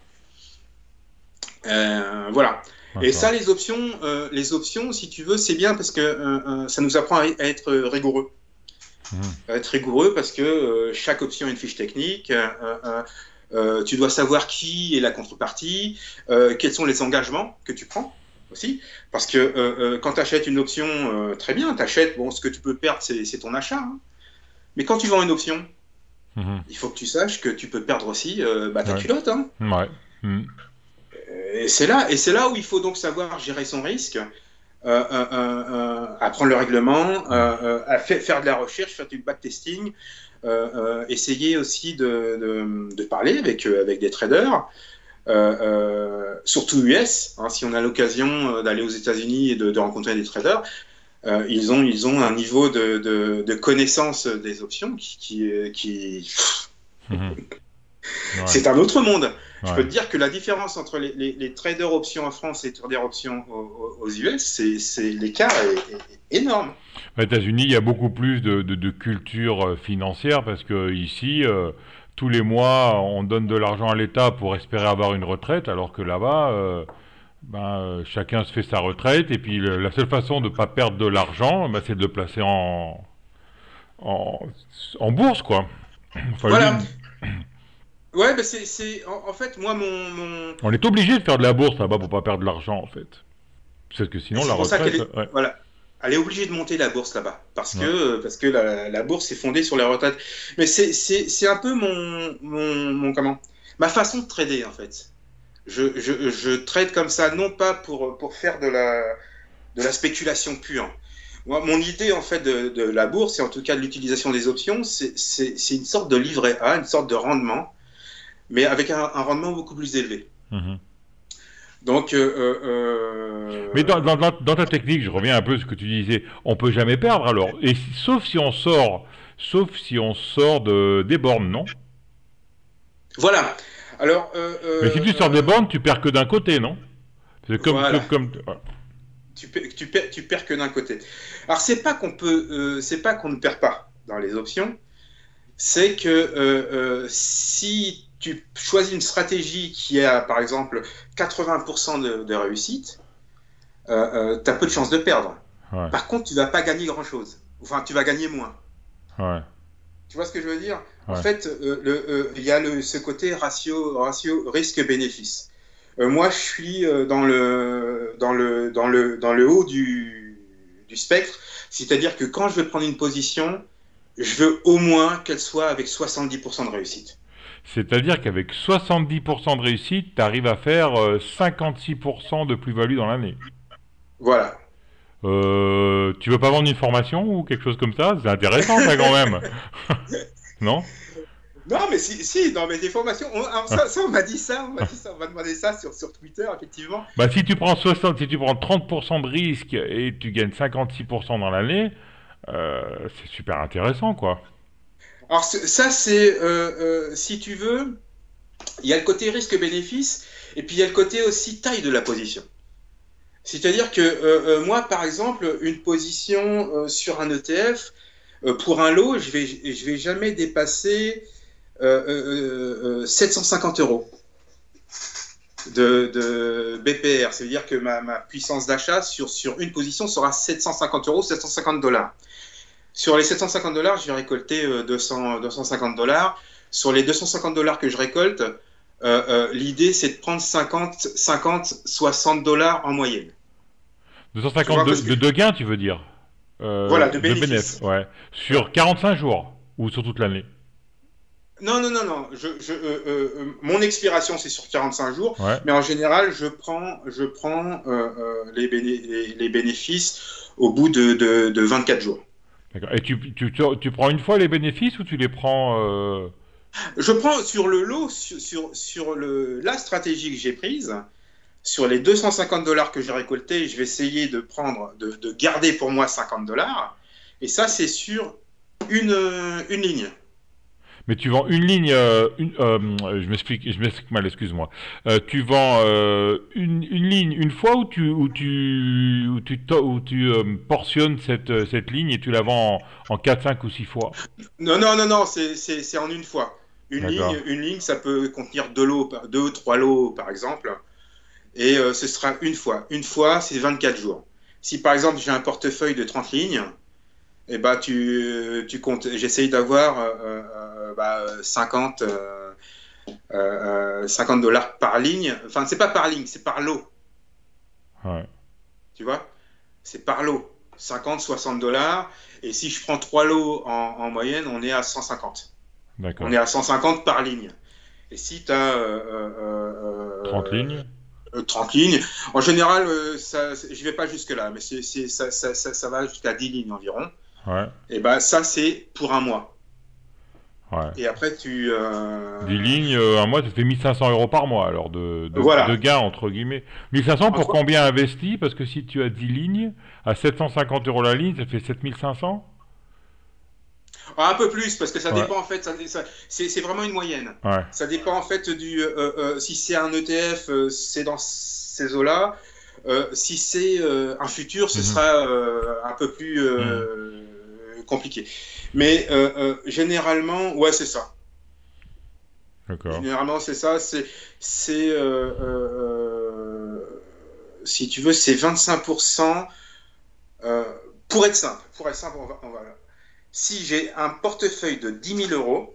Euh, voilà. Et D'accord. ça, les options, euh, les options, si tu veux, c'est bien parce que euh, euh, ça nous apprend à, à être rigoureux. Mhm. À être rigoureux parce que euh, chaque option a une fiche technique. Euh, euh, euh, tu dois savoir qui est la contrepartie, euh, quels sont les engagements que tu prends aussi. Parce que euh, euh, quand tu achètes une option, euh, très bien, tu achètes, bon, ce que tu peux perdre, c'est, c'est ton achat. Hein. Mais quand tu vends une option, Mhm. il faut que tu saches que tu peux perdre aussi euh, bah, ta Ouais. culotte. Hein. Ouais. Mhm. Et c'est là, et c'est là où il faut donc savoir gérer son risque, euh, euh, euh, apprendre le règlement, Mhm. euh, euh, à fa- faire de la recherche, faire du backtesting, euh, euh, essayer aussi de, de, de parler avec, euh, avec des traders, euh, euh, surtout U S. Hein, si on a l'occasion euh, d'aller aux États-Unis et de, de rencontrer des traders, euh, ils, ont, ils ont un niveau de, de, de connaissance des options qui, qui, qui Mhm. Ouais. c'est un autre monde. Je peux Ouais. te dire que la différence entre les, les, les traders options en France et les traders options aux, aux U S, c'est, c'est l'écart est, est énorme. Aux États-Unis, il y a beaucoup plus de, de, de culture euh, financière parce que ici, euh, tous les mois, on donne de l'argent à l'État pour espérer avoir une retraite, alors que là-bas, euh, Ben, euh, chacun se fait sa retraite et puis le- la seule façon de ne pas perdre de l'argent, ben, c'est de le placer en, en, en bourse, quoi. Enfin, Voilà. lui, Ouais, bah c'est, c'est, en, en fait, moi, mon, mon... on est obligé de faire de la bourse là-bas pour pas perdre de l'argent, en fait. Parce que Et sinon, la c'est pour ça qu'elle retraite, est, ouais. voilà, elle est obligée de monter la bourse là-bas, parce Ouais. que, parce que la, la bourse est fondée sur les retraites. Mais c'est, c'est, c'est un peu mon, mon, mon, comment, ma façon de trader, en fait. Je, je, je trade comme ça, non pas pour, pour faire de la, de la spéculation pure. Moi, mon idée, en fait, de, de la bourse, et en tout cas de l'utilisation des options, c'est, c'est, c'est une sorte de livret A, une sorte de rendement, mais avec un, un rendement beaucoup plus élevé. Mhm. Donc, euh, euh, Mais dans, dans, dans, dans ta technique, je reviens un peu à ce que tu disais, on peut jamais perdre alors. Et si- sauf si on sort, sauf si on sort de, des bornes, non? voilà. Alors, euh, Mais si euh, tu sors des euh, bornes, tu perds que d'un côté, non? C'est comme, voilà. comme, comme, ouais. Tu, perds- tu, perds, tu perds que d'un côté. Alors, c'est pas qu'on peut, euh, c'est pas qu'on ne perd pas dans les options, c'est que euh, euh, si tu choisis une stratégie qui a, par exemple, quatre-vingts pour cent de, de réussite, euh, euh, tu as peu de chances de perdre. Ouais, Par contre, tu vas pas gagner grand-chose. Enfin, tu vas gagner moins. ouais, Tu vois ce que je veux dire? En ouais. fait, euh, le, euh, il y a le, ce côté ratio, ratio risque-bénéfice. Euh, moi, je suis euh, dans le, dans le, dans le, dans le haut du, du spectre, c'est-à-dire que quand je vais prendre une position, je veux au moins qu'elle soit avec soixante-dix pour cent de réussite. C'est-à-dire qu'avec soixante-dix pour cent de réussite, tu arrives à faire euh, cinquante-six pour cent de plus-value dans l'année. Voilà. Euh, tu veux pas vendre une formation ou quelque chose comme ça? C'est intéressant ça quand même. Non? Non, mais si, si dans mes formations, on, alors ça, ça, on m'a dit ça, on m'a dit ça, on m'a demandé ça sur, sur Twitter, effectivement. Bah si tu prends soixante, si tu prends trente pour cent de risque et tu gagnes cinquante-six pour cent dans l'année, euh, c'est super intéressant quoi. Alors ce- ça, c'est, euh, euh, si tu veux, il y a le côté risque-bénéfice, et puis il y a le côté aussi taille de la position. C'est-à-dire que euh, euh, moi, par exemple, une position euh, sur un E T F, euh, pour un lot, je vais, je vais jamais dépasser euh, euh, euh, sept cent cinquante euros de, de B P R. C'est-à-dire que ma, ma puissance d'achat sur, sur une position sera sept cent cinquante euros, sept cent cinquante dollars. Sur les sept cent cinquante dollars, je vais récolter euh, deux cents, deux cent cinquante dollars. Sur les deux cent cinquante dollars que je récolte, euh, euh, l'idée, c'est de prendre cinquante, cinquante, soixante dollars en moyenne. Tu vois, deux cent cinquante de, parce que, de, de gains tu veux dire? voilà, Euh, de de bénéf, bénéfices. ouais. Voilà. Sur quarante-cinq jours ou sur toute l'année? Non, non, non, non. Je, je, euh, euh, mon expiration, c'est sur quarante-cinq jours, Ouais. mais en général, je prends, je prends euh, euh, les, béné les, les bénéfices au bout de, de, de vingt-quatre jours. D'accord. Et tu, tu, tu, tu prends une fois les bénéfices ou tu les prends euh... Je prends sur le lot, sur, sur, sur le, la stratégie que j'ai prise, sur les deux cent cinquante dollars que j'ai récoltés, je vais essayer de prendre, de, de garder pour moi cinquante dollars. Et ça, c'est sur une, une ligne. Mais tu vends une ligne, euh, une, euh, je m'explique, je m'explique mal, excuse-moi. Euh, tu vends euh, une, une ligne une fois ou tu, ou tu, ou tu, ou tu euh, portionnes cette, cette ligne et tu la vends en, en quatre, cinq ou six fois? Non, non, non, non, c'est en une fois. Une D'accord. ligne, une ligne, ça peut contenir deux lots, deux ou trois lots, par exemple. Et euh, ce sera une fois. Une fois, c'est vingt-quatre jours. Si par exemple j'ai un portefeuille de trente lignes, eh ben, tu, tu comptes, j'essaye d'avoir euh, euh, bah, cinquante, euh, euh, cinquante dollars par ligne. Enfin, c'est pas par ligne, c'est par lot. Ouais. Tu vois? C'est par lot. cinquante, soixante dollars. Et si je prends trois lots en, en moyenne, on est à cent cinquante. On D'accord. est à cent cinquante par ligne. Et si tu as euh, euh, trente lignes? euh, trente lignes, en général, euh, ça, je ne vais pas jusque-là, mais c'est, c'est, ça, ça, ça, ça va jusqu'à dix lignes environ. Ouais. Et ben ça, c'est pour un mois. Ouais. Et après, tu... Euh... dix lignes, euh, un mois, ça fait mille cinq cents euros par mois, alors de, de, Voilà. de gains, entre guillemets. mille cinq cents pour Entre... combien investi? Parce que si tu as dix lignes, à sept cent cinquante euros la ligne, ça fait sept mille cinq cents? Ah, un peu plus, parce que ça Ouais. dépend en fait, ça, ça, c'est vraiment une moyenne. Ouais. Ça dépend en fait du... Euh, euh, si c'est un E T F, euh, c'est dans ces eaux-là. Euh, si c'est euh, un futur, ce Mhm. sera euh, un peu plus euh, mhm. compliqué. Mais euh, euh, généralement, ouais, c'est ça. D'accord. Généralement, c'est ça. C'est, c'est, euh, euh, si tu veux, c'est vingt-cinq pour cent. Euh, pour être simple, pour être simple, on va, on va, si j'ai un portefeuille de dix mille euros,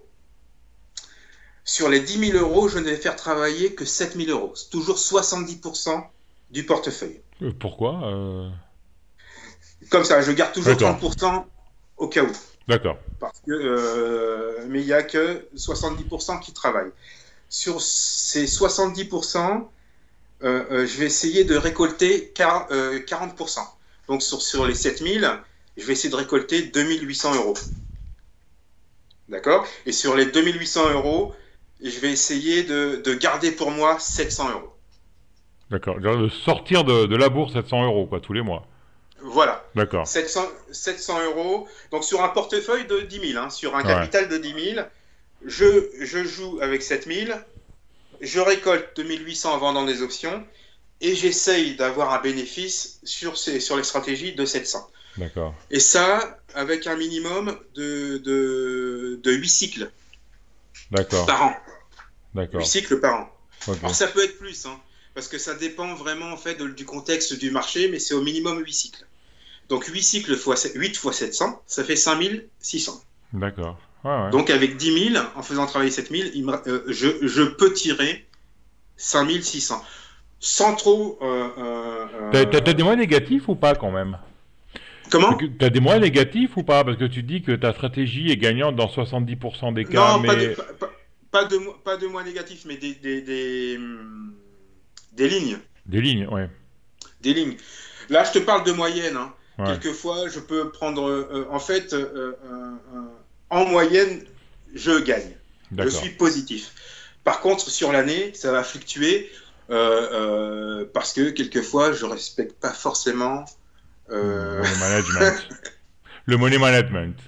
sur les dix mille euros, je ne vais faire travailler que sept mille euros. C'est toujours soixante-dix pour cent du portefeuille. Euh, pourquoi euh... Comme ça, je garde toujours trente pour cent au cas où. D'accord. Parce que, euh, mais il n'y a que soixante-dix pour cent qui travaillent. Sur ces soixante-dix pour cent, euh, euh, je vais essayer de récolter quarante pour cent. Donc sur, sur les sept mille, je vais essayer de récolter deux mille huit cents euros. D'accord? Et sur les deux mille huit cents euros, je vais essayer de, de garder pour moi sept cents euros. D'accord. De sortir de, de la bourse sept cents euros, quoi, tous les mois. Voilà. D'accord. sept cents, sept cents euros. Donc sur un portefeuille de dix mille, hein, sur un capital ouais. de dix mille, je, je joue avec sept mille, je récolte deux mille huit cents en vendant des options et j'essaye d'avoir un bénéfice sur, ces, sur les stratégies de sept cents. D'accord. Et ça, avec un minimum de, de, de huit cycles D'accord. par an. D'accord. huit cycles par an. Okay. Alors ça peut être plus, hein, parce que ça dépend vraiment en fait, de, du contexte du marché, mais c'est au minimum huit cycles. Donc huit cycles fois huit fois sept cents, ça fait cinq mille six cents. D'accord. Ouais, ouais. Donc avec dix mille, en faisant travailler sept mille, il me, euh, je, je peux tirer cinq mille six cents. Sans trop... Euh, euh, t'as, t'as, t'as des moyens négatifs ou pas quand même? Comment? T'as des moyens négatifs ou pas? Parce que tu dis que ta stratégie est gagnante dans soixante-dix pour cent des cas. Non, mais... pas, de, pas, pas, de, pas de moyens négatifs, mais des, des, des, des lignes. Des lignes, ouais. Des lignes. Là, je te parle de moyenne. Hein. Ouais. Quelquefois, je peux prendre... Euh, en fait, euh, euh, euh, en moyenne, je gagne. D'accord. Je suis positif. Par contre, sur l'année, ça va fluctuer euh, euh, parce que quelquefois, je ne respecte pas forcément... Euh... Le management. Le money management.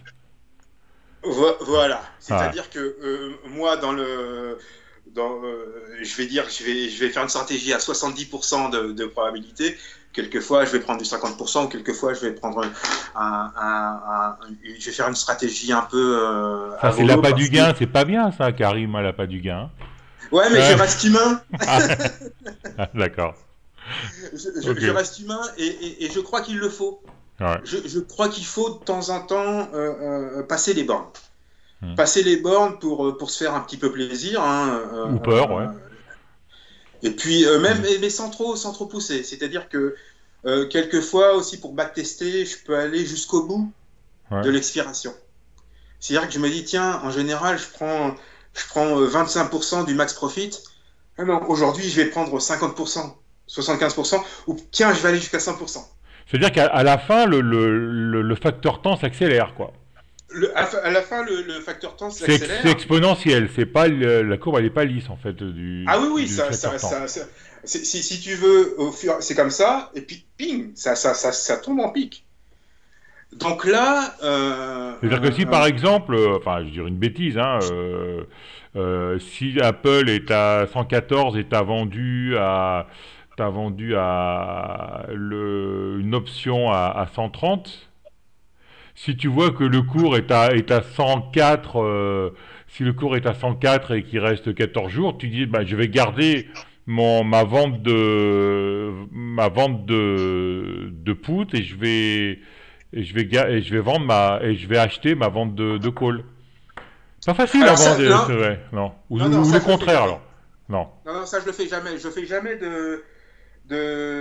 Voilà. C'est-à-dire ah. que euh, moi, dans le... Dans, euh, je vais dire, je vais, je vais faire une stratégie à soixante-dix pour cent de, de probabilité. Quelquefois, je vais prendre du cinquante pour cent, ou quelquefois, je vais prendre un, un, un, un je vais faire une stratégie un peu. Euh, ça, c'est l'appât du gain, que... c'est pas bien ça, Karim, à l'appât du gain. Ouais, mais euh... je reste humain. Ah, d'accord. Je, je, okay. je reste humain et, et, et je crois qu'il le faut. Ouais. Je, je crois qu'il faut de temps en temps euh, euh, passer les bornes. Hmm. Passer les bornes pour, pour se faire un petit peu plaisir. Hein, euh, Ou peur, euh, ouais. Et puis, euh, même, mmh. mais sans trop, sans trop pousser. C'est-à-dire que, euh, quelquefois, aussi pour backtester, je peux aller jusqu'au bout ouais. de l'expiration. C'est-à-dire que je me dis, tiens, en général, je prends, je prends vingt-cinq pour cent du max profit. Ah non, aujourd'hui, je vais prendre cinquante pour cent, soixante-quinze pour cent, ou tiens, je vais aller jusqu'à cent pour cent. C'est-à-dire qu'à la fin, le, le, le, le facteur temps s'accélère, quoi. Le, à la fin, le, le facteur temps s'accélère. C'est exponentiel, c'est pas le, la courbe, elle n'est pas lisse en fait du. Ah oui, oui, du ça, ça, ça, ça si, si tu veux, c'est comme ça, et puis ping, ça, ça, ça, ça tombe en pic. Donc là. Euh, C'est-à-dire euh, que si par exemple, euh, enfin, je dirais une bêtise, hein, euh, euh, si Apple est à cent quatorze et t'as vendu à, t'as vendu à le, une option à, à cent trente. Si tu vois que le cours est à, est à cent quatre, euh, si le cours est à cent quatre et qu'il reste quatorze jours, tu dis bah, je vais garder mon, ma vente de ma vente de, de put et je vais et je vais et je vais vendre ma et je vais acheter ma vente de, de call. Pas facile à vendre, c'est vrai, non. Ou, non, non, ou le contraire alors. Non. Non, non, ça je le fais jamais. Je fais jamais de de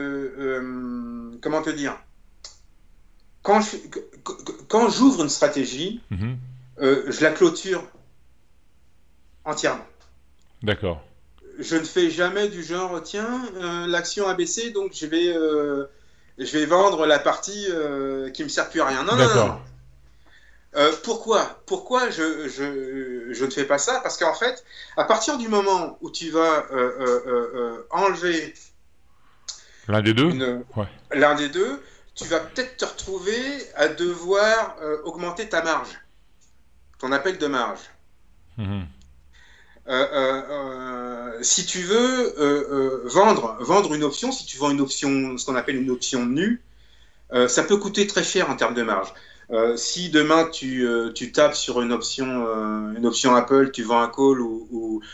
euh, comment te dire. Quand je, quand j'ouvre une stratégie, mmh. euh, je la clôture entièrement. D'accord. Je ne fais jamais du genre, tiens, euh, l'action a baissé, donc je vais, euh, je vais vendre la partie euh, qui ne me sert plus à rien. Non, non, non. non. Euh, pourquoi Pourquoi je, je, je ne fais pas ça? Parce qu'en fait, à partir du moment où tu vas euh, euh, euh, enlever l'un des deux, une, ouais. l'un des deux, tu vas peut-être te retrouver à devoir euh, augmenter ta marge, ton appel de marge. Mmh. Euh, euh, euh, si tu veux euh, euh, vendre, vendre une option, si tu vends une option, ce qu'on appelle une option nue, euh, ça peut coûter très cher en termes de marge. Euh, si demain tu, euh, tu tapes sur une option, euh, une option Apple, tu vends un call ou, ou,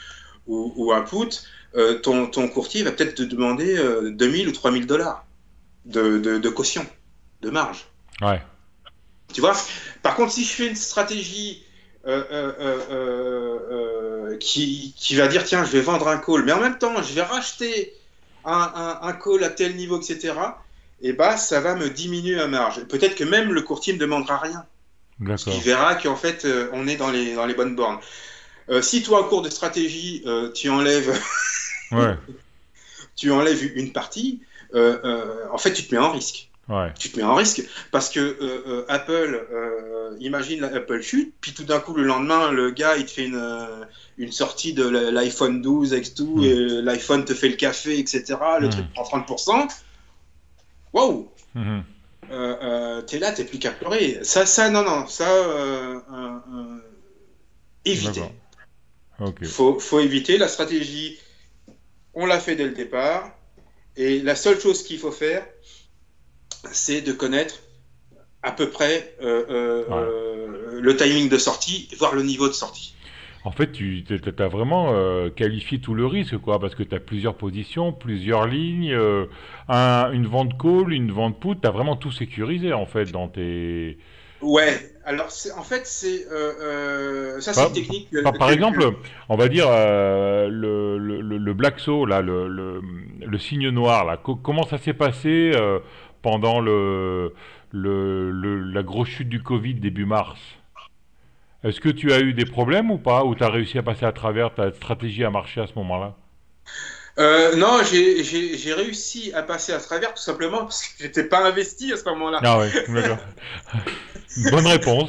ou, ou un put, euh, ton, ton courtier va peut-être te demander euh, deux mille ou trois mille dollars de, de, de caution, de marge. Ouais. Tu vois? Par contre, si je fais une stratégie euh, euh, euh, euh, euh, qui, qui va dire, tiens, je vais vendre un call, mais en même temps, je vais racheter un, un, un call à tel niveau, et cetera, et bah, ça va me diminuer ma marge. Peut-être que même le courtier ne me demandera rien. Parce qu'il D'accord. verra qu'en fait, euh, on est dans les, dans les bonnes bornes. Euh, si toi, en cours de stratégie, euh, tu enlèves, Ouais. tu enlèves une partie, euh, euh, en fait, tu te mets en risque. Ouais. Tu te mets en risque parce que euh, euh, Apple, euh, imagine la Apple chute, puis tout d'un coup, le lendemain, le gars, il te fait une, euh, une sortie de l'iPhone douze X deux, Hmm. et l'iPhone te fait le café, et cetera. Le Hmm. truc prend trente pour cent. Waouh! Hmm. Euh, euh, t'es là, t'es plus qu'à pleurer. Ça, ça, non, non, ça, euh, euh, euh, éviter. D'accord. Ok. Faut, faut éviter. La stratégie, on l'a fait dès le départ. Et la seule chose qu'il faut faire, c'est de connaître à peu près euh, euh, Ouais. euh, le timing de sortie, voire le niveau de sortie. En fait, tu as vraiment euh, qualifié tout le risque, quoi, parce que tu as plusieurs positions, plusieurs lignes, euh, un- une vente call, une vente put, tu as vraiment tout sécurisé, en fait, dans tes... Ouais, alors c'est- en fait, c'est euh, euh, ça, c'est Par, une technique que, par- par que- que- exemple, on va dire euh, le, le, le- le Black Saw, là, le, le, le signe noir, là, co- comment ça s'est passé euh, pendant le, le, le- la grosse chute du Covid début mars? Est-ce que tu as eu des problèmes ou pas? Ou tu as réussi à passer à travers, ta stratégie à marcher à ce moment-là? Euh, non, j'ai j'ai- j'ai réussi à passer à travers tout simplement parce que j'étais pas investi à ce moment-là. Ah ouais, d'accord. Bonne réponse.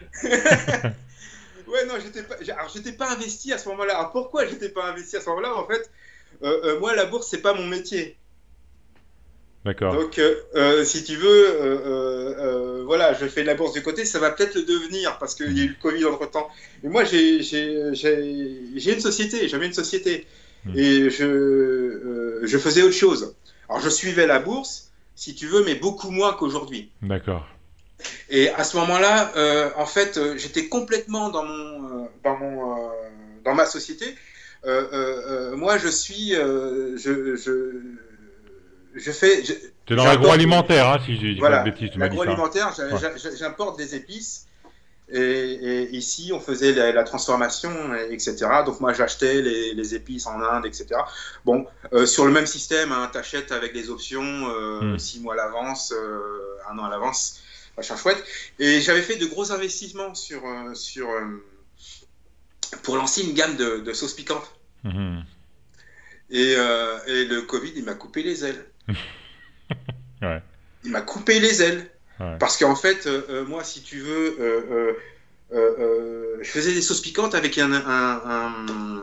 Ouais, non, j'étais pas, j'ai- alors j'étais pas investi à ce moment-là. Alors pourquoi j'étais pas investi à ce moment-là? En fait, euh, euh, moi, la bourse, c'est pas mon métier. D'accord. Donc, euh, euh, si tu veux, euh, euh, euh, voilà, je fais de la bourse de côté, ça va peut-être le devenir parce qu'il y a eu Mhm. le Covid entre-temps. Mais moi, j'ai j'ai- j'ai- j'ai une société, j'avais une société Mhm. et je, euh, je faisais autre chose. Alors, je suivais la bourse, si tu veux, mais beaucoup moins qu'aujourd'hui. D'accord. Et à ce moment-là, euh, en fait, euh, j'étais complètement dans mon, euh, dans mon, euh, dans ma société. Euh, euh, euh, moi, je suis, euh, je, je, je fais, je- Tu es dans j'importe, l'agroalimentaire, hein, si je dis pas de voilà, bêtises, tu m'as dit ça. l'agroalimentaire, j'a- Ouais. j'a- j'importe des épices. Et, et ici, on faisait la, la transformation, et cetera. Donc moi, j'achetais les, les épices en Inde, et cetera. Bon, euh, sur le même système, hein, tu achètes avec des options, euh, Mhm. six mois à l'avance, euh, un an à l'avance, machin chouette. Et j'avais fait de gros investissements sur, euh, sur, euh, pour lancer une gamme de, de sauces piquantes. Mhm. Et, euh, et le Covid, il m'a coupé les ailes. Ouais. Il m'a coupé les ailes. Ouais. Parce qu'en fait, euh, euh, moi, si tu veux, euh, euh, euh, euh, je faisais des sauces piquantes avec un, un, un,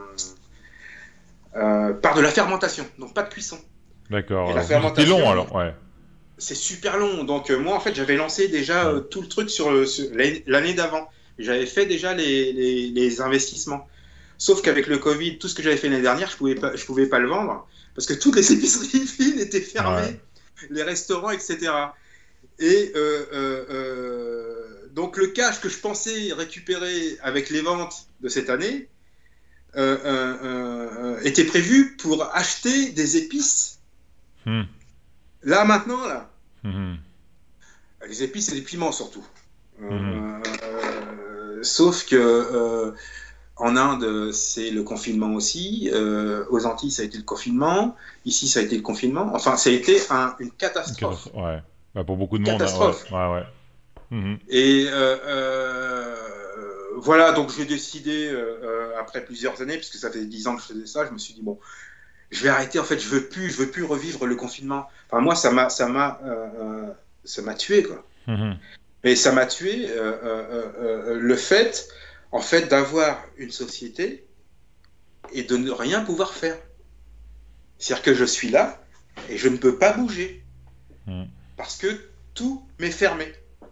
euh, par de la fermentation, donc pas de cuisson. D'accord. Et la Alors, vous, c'était long, fermentation, alors, ouais. c'est super long. Donc euh, moi, en fait, j'avais lancé déjà Ouais. euh, tout le truc sur, le- sur l'année l'année d'avant. J'avais fait déjà les, les, les investissements. Sauf qu'avec le Covid, tout ce que j'avais fait l'année dernière, je pouvais pas, je pouvais pas le vendre parce que toutes les épiceries fines étaient fermées, Ouais. les restaurants, et cetera. Et euh, euh, euh, donc le cash que je pensais récupérer avec les ventes de cette année euh, euh, euh, était prévu pour acheter des épices. Mhm. Là maintenant, là, Mhm. les épices et les piments surtout. Euh, Mhm. euh, sauf que euh, en Inde, c'est le confinement aussi. Euh, aux Antilles, ça a été le confinement. Ici, ça a été le confinement. Enfin, ça a été un- une Une catastrophe. catastrophe. Ouais. Bah, pour beaucoup de Une monde, hein, ouais. catastrophe. Ouais, ouais. Mhm. Et euh, euh, voilà, donc j'ai décidé, euh, euh, après plusieurs années, puisque ça fait dix ans que je faisais ça, je me suis dit, bon, je vais arrêter, en fait, je veux plus, je veux plus revivre le confinement. Enfin, moi, ça m'a, ça m'a, euh, euh, ça m'a tué, quoi. Mhm. Mais ça m'a tué euh, euh, euh, euh, le fait, en fait, d'avoir une société et de ne rien pouvoir faire. C'est-à-dire que je suis là et je ne peux pas bouger Mhm. parce que tout m'est fermé.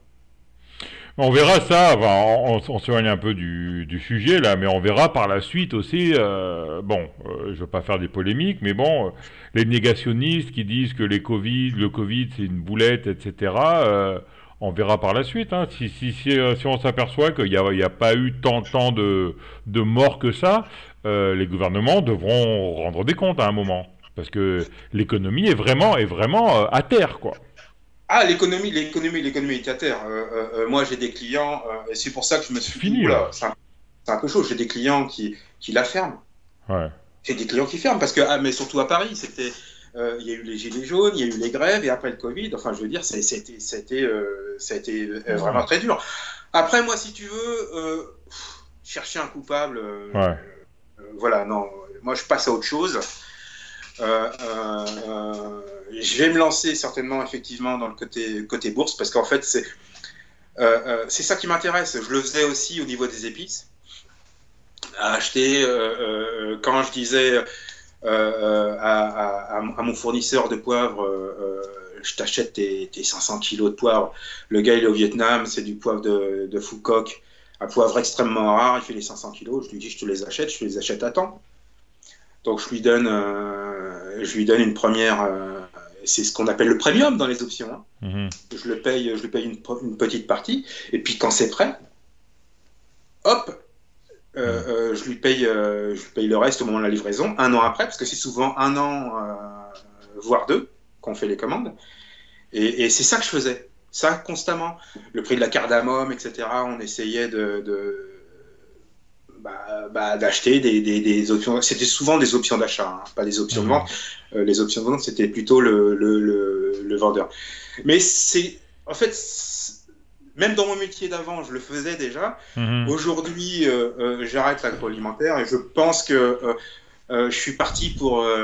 On verra ça, enfin, on, on, on s'éloigne un peu du, du sujet là, mais on verra par la suite aussi, euh, bon, euh, je veux pas faire des polémiques, mais bon, euh, les négationnistes qui disent que les Covid, le Covid c'est une boulette, et cetera, euh, On verra par la suite. Hein. Si, si, si, euh, si on s'aperçoit qu'il n'y a, il y a pas eu tant, tant de, de morts que ça, euh, les gouvernements devront rendre des comptes à un moment. Parce que l'économie est vraiment, est vraiment euh, à terre, quoi. Ah, l'économie, l'économie, l'économie est à terre. Euh, euh, euh, moi, j'ai des clients, euh, et c'est pour ça que je me C'est suis dit, fini, oula, là. c'est un, c'est un peu chaud. J'ai des clients qui, qui la ferment. Ouais. J'ai des clients qui ferment parce que, ah, mais surtout à Paris, c'était, euh, il y a eu les gilets jaunes, il y a eu les grèves, et après le Covid. Enfin, je veux dire, ça, ça a été, ça a été, euh, ça a été euh, vraiment Ouais. très dur. Après, moi, si tu veux, euh, chercher un coupable, euh, Ouais. euh, voilà, non, moi, je passe à autre chose. Euh, euh, euh, je vais me lancer certainement effectivement dans le côté, côté bourse parce qu'en fait c'est euh, euh, c'est ça qui m'intéresse. Je le faisais aussi au niveau des épices, à acheter euh, euh, quand je disais euh, euh, à, à, à mon fournisseur de poivre euh, euh, je t'achète tes, tes cinq cents kilos de poivre. Le gars il est au Vietnam, c'est du poivre de, de Phu Quoc, un poivre extrêmement rare, il fait les cinq cents kilos, je lui dis je te les achète, je te les achète à temps. Donc je lui donne, euh, je lui donne une première, euh, c'est ce qu'on appelle le premium dans les options. Hein. Mhm. Je le paye, je lui paye une, une petite partie, et puis quand c'est prêt, hop, euh, euh, je lui paye, euh, je lui paye le reste au moment de la livraison, un an après, parce que c'est souvent un an, euh, voire deux, qu'on fait les commandes. Et, et c'est ça que je faisais, ça constamment. Le prix de la cardamome, et cetera. On essayait de, de Bah, bah, d'acheter des, des, des options. C'était souvent des options d'achat, hein, pas des options de Mhm. vente. Euh, les options de vente, c'était plutôt le, le, le, le vendeur. Mais c'est, en fait, c'est- même dans mon métier d'avant, je le faisais déjà. Mhm. Aujourd'hui, euh, euh, j'arrête l'agroalimentaire et je pense que euh, euh, je suis parti pour, euh,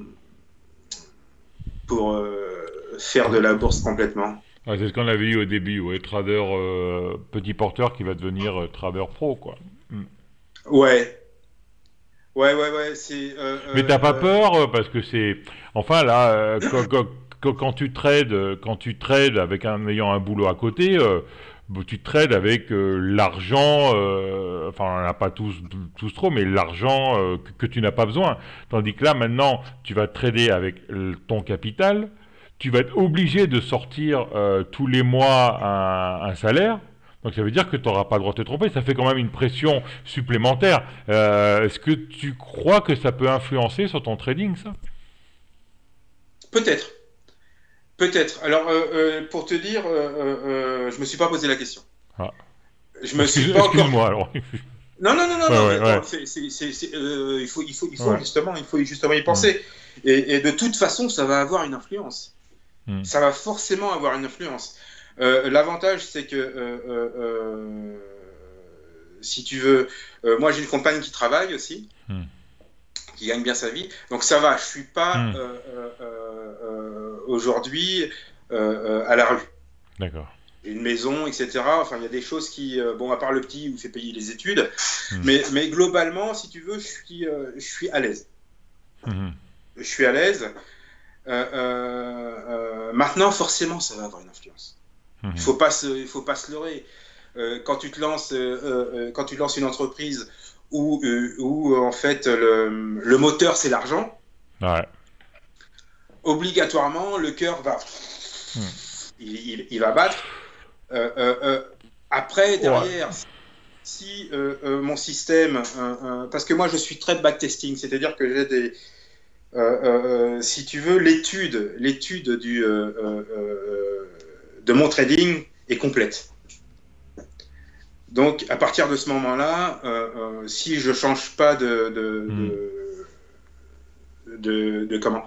pour euh, faire de la bourse complètement. Ouais, c'est ce qu'on avait eu au début, ouais, trader euh, petit porteur qui va devenir euh, trader pro, quoi. Mm. Ouais, ouais, ouais, ouais. C'est, euh, Mais euh, t'as pas euh, peur euh, parce que c'est, enfin là, euh, quand, quand- quand- quand tu trades, euh, quand tu trades avec un ayant un boulot à côté, euh, bon, tu trades avec euh, l'argent, euh, enfin on n'en a pas tous tous trop, mais l'argent euh, que, que tu n'as pas besoin. Tandis que là maintenant, tu vas trader avec euh, ton capital, tu vas être obligé de sortir euh, tous les mois un, un salaire. Donc ça veut dire que tu n'auras pas le droit de te tromper. Ça fait quand même une pression supplémentaire. Euh, Est-ce que tu crois que ça peut influencer sur ton trading, ça? peut-être, peut-être. Alors, euh, euh, pour te dire, euh, euh, euh, je me suis pas posé la question. Ah. Je me suis Excuse, pas encore. excuse-moi alors. Non, non, non, non, Ouais, non, ouais, mais bon, ouais, c'est, c'est, c'est, c'est, euh, il faut, il faut, il faut ouais. justement, il faut justement y Hmm, penser. Et, et de toute façon, ça va avoir une influence. hmm, Ça va forcément avoir une influence. Euh, l'avantage, c'est que, euh, euh, euh, si tu veux, euh, moi j'ai une compagne qui travaille aussi, hmm, qui gagne bien sa vie. Donc ça va, je suis pas hmm. euh, euh, euh, euh, aujourd'hui euh, euh, à la rue. D'accord. J'ai une maison, et cetera. Enfin, il y a des choses qui, euh, bon, à part le petit où il fait payer les études, Hmm, mais, mais globalement, si tu veux, je suis, euh, je suis à l'aise. hmm, Je suis à l'aise. Euh, euh, euh, maintenant, forcément, ça va avoir une influence. Il hmm. faut pas se, il faut pas se leurrer. Euh, quand tu te lances, euh, euh, quand tu lances une entreprise où, euh, où euh, en fait le, le moteur c'est l'argent, Ouais. obligatoirement le cœur va, Hmm. il, il, il va battre. Euh, euh, euh, après Ouais. derrière, si euh, euh, mon système, euh, euh, parce que moi je suis très de backtesting, c'est-à-dire que j'ai des, euh, euh, si tu veux, l'étude, l'étude du, euh, euh, euh, de mon trading est complète. Donc, à partir de ce moment-là, euh, euh, si je change pas de, de, Hmm. de, de, de comment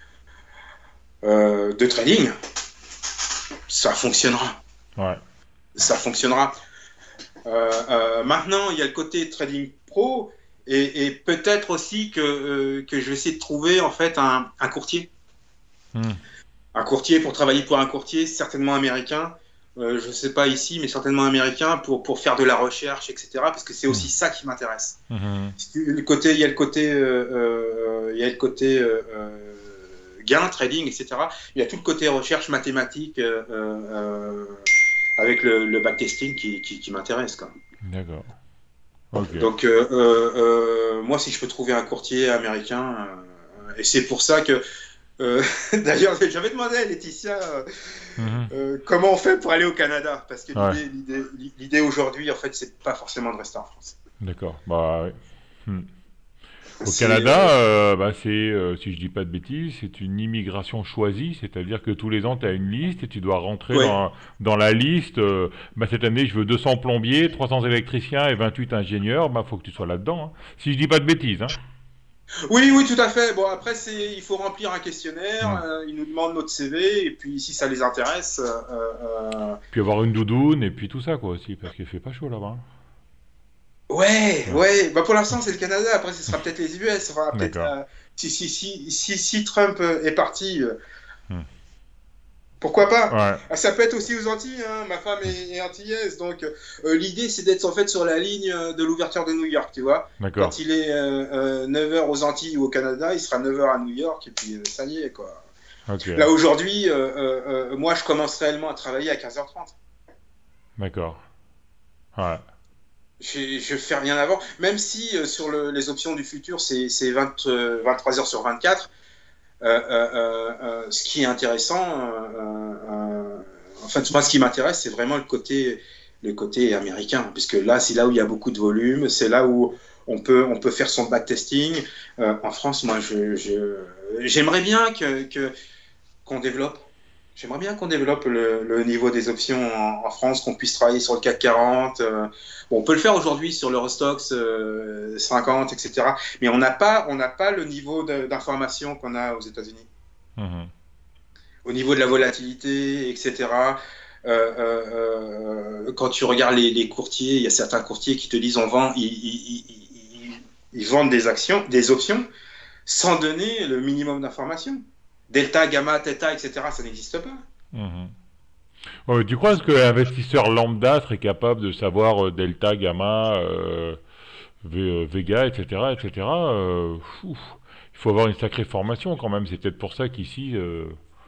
euh, de trading, ça fonctionnera. Ouais. Ça fonctionnera. Euh, euh, maintenant, il y a le côté trading pro et, et peut-être aussi que, euh, que je vais essayer de trouver en fait un, un courtier. Hmm. Un courtier pour travailler pour un courtier, certainement américain. Euh, je ne sais pas ici, mais certainement américain pour, pour faire de la recherche, et cetera. Parce que c'est Hmm. aussi ça qui m'intéresse. Hmm. Le côté, il y a le côté, euh, euh, il y a le côté euh, euh, gain, trading, et cetera. Il y a tout le côté recherche mathématique euh, euh, avec le, le backtesting qui, qui, qui m'intéresse, quoi. D'accord. Ok. Donc, euh, euh, euh, moi, si je peux trouver un courtier américain, euh, et c'est pour ça que Euh, D'ailleurs, j'avais demandé à Laetitia euh, Mhm. euh, comment on fait pour aller au Canada, parce que Ouais, l'idée, l'idée, l'idée aujourd'hui, en fait, c'est pas forcément de rester en France. d'accord. Bah, ouais. Hmm. Au C'est Canada, euh, euh, bah, c'est, euh, si je dis pas de bêtises, c'est une immigration choisie, c'est-à-dire que tous les ans, tu as une liste et tu dois rentrer ouais. dans, dans la liste. Euh, bah, cette année, je veux deux cents plombiers, trois cents électriciens et vingt-huit ingénieurs. Bah, faut que tu sois là-dedans, hein. Si je dis pas de bêtises, hein. Oui, oui, tout à fait. Bon, après, c'est, il faut remplir un questionnaire. Hmm. Euh, ils nous demandent notre C V, et puis si ça les intéresse, euh, euh, Puis avoir une doudoune et puis tout ça, quoi, aussi, parce qu'il fait pas chaud là-bas, ouais, hein. ouais. Bah, pour l'instant, c'est le Canada. Après, ce sera peut-être les U S. Enfin, Ouais. peut-être D'accord. euh, si, si, si, si, si Trump euh, est parti. euh, Hmm. Pourquoi pas? Ouais. Ah, ça peut être aussi aux Antilles, hein. Ma femme est, est antillaise, donc euh, l'idée c'est d'être en fait sur la ligne euh, de l'ouverture de New York, tu vois. D'accord. Quand il est euh, euh, neuf heures aux Antilles ou au Canada, il sera neuf heures à New York, et puis euh, ça y est, quoi. Ok. Là aujourd'hui, euh, euh, euh, moi je commence réellement à travailler à quinze heures trente. D'accord. Ouais. Je, je fais rien avant, même si euh, sur le- les options du futur c'est c'est vingt, euh, vingt-trois heures sur vingt-quatre. Euh, euh, euh, euh, ce qui est intéressant, euh, euh, en fait, moi, ce qui m'intéresse, c'est vraiment le côté, le côté américain, puisque là, c'est là où il y a beaucoup de volume, c'est là où on peut, on peut faire son backtesting. Euh, en France, moi, je, je, j'aimerais bien que, que, qu'on développe. J'aimerais bien qu'on développe le, le niveau des options en, en France, qu'on puisse travailler sur le CAC quarante. Euh, bon, on peut le faire aujourd'hui sur l'Eurostoxx euh, cinquante, et cetera. Mais on n'a pas, on n'a pas le niveau de- d'information qu'on a aux États-Unis. Mhm. Au niveau de la volatilité, et cetera. Euh, euh, euh, quand tu regardes les, les courtiers, il y a certains courtiers qui te disent on vend, ils, ils, ils, ils- ils vendent des actions, des options, sans donner le minimum d'informations. Delta, gamma, theta, et cetera. Ça n'existe pas. Mhm. Ouais, tu crois que l'investisseur lambda serait capable de savoir euh, delta, gamma, euh, V- euh, Vega, et cetera, et cetera euh, ouf, il faut avoir une sacrée formation quand même. C'est peut-être pour ça qu'ici, euh,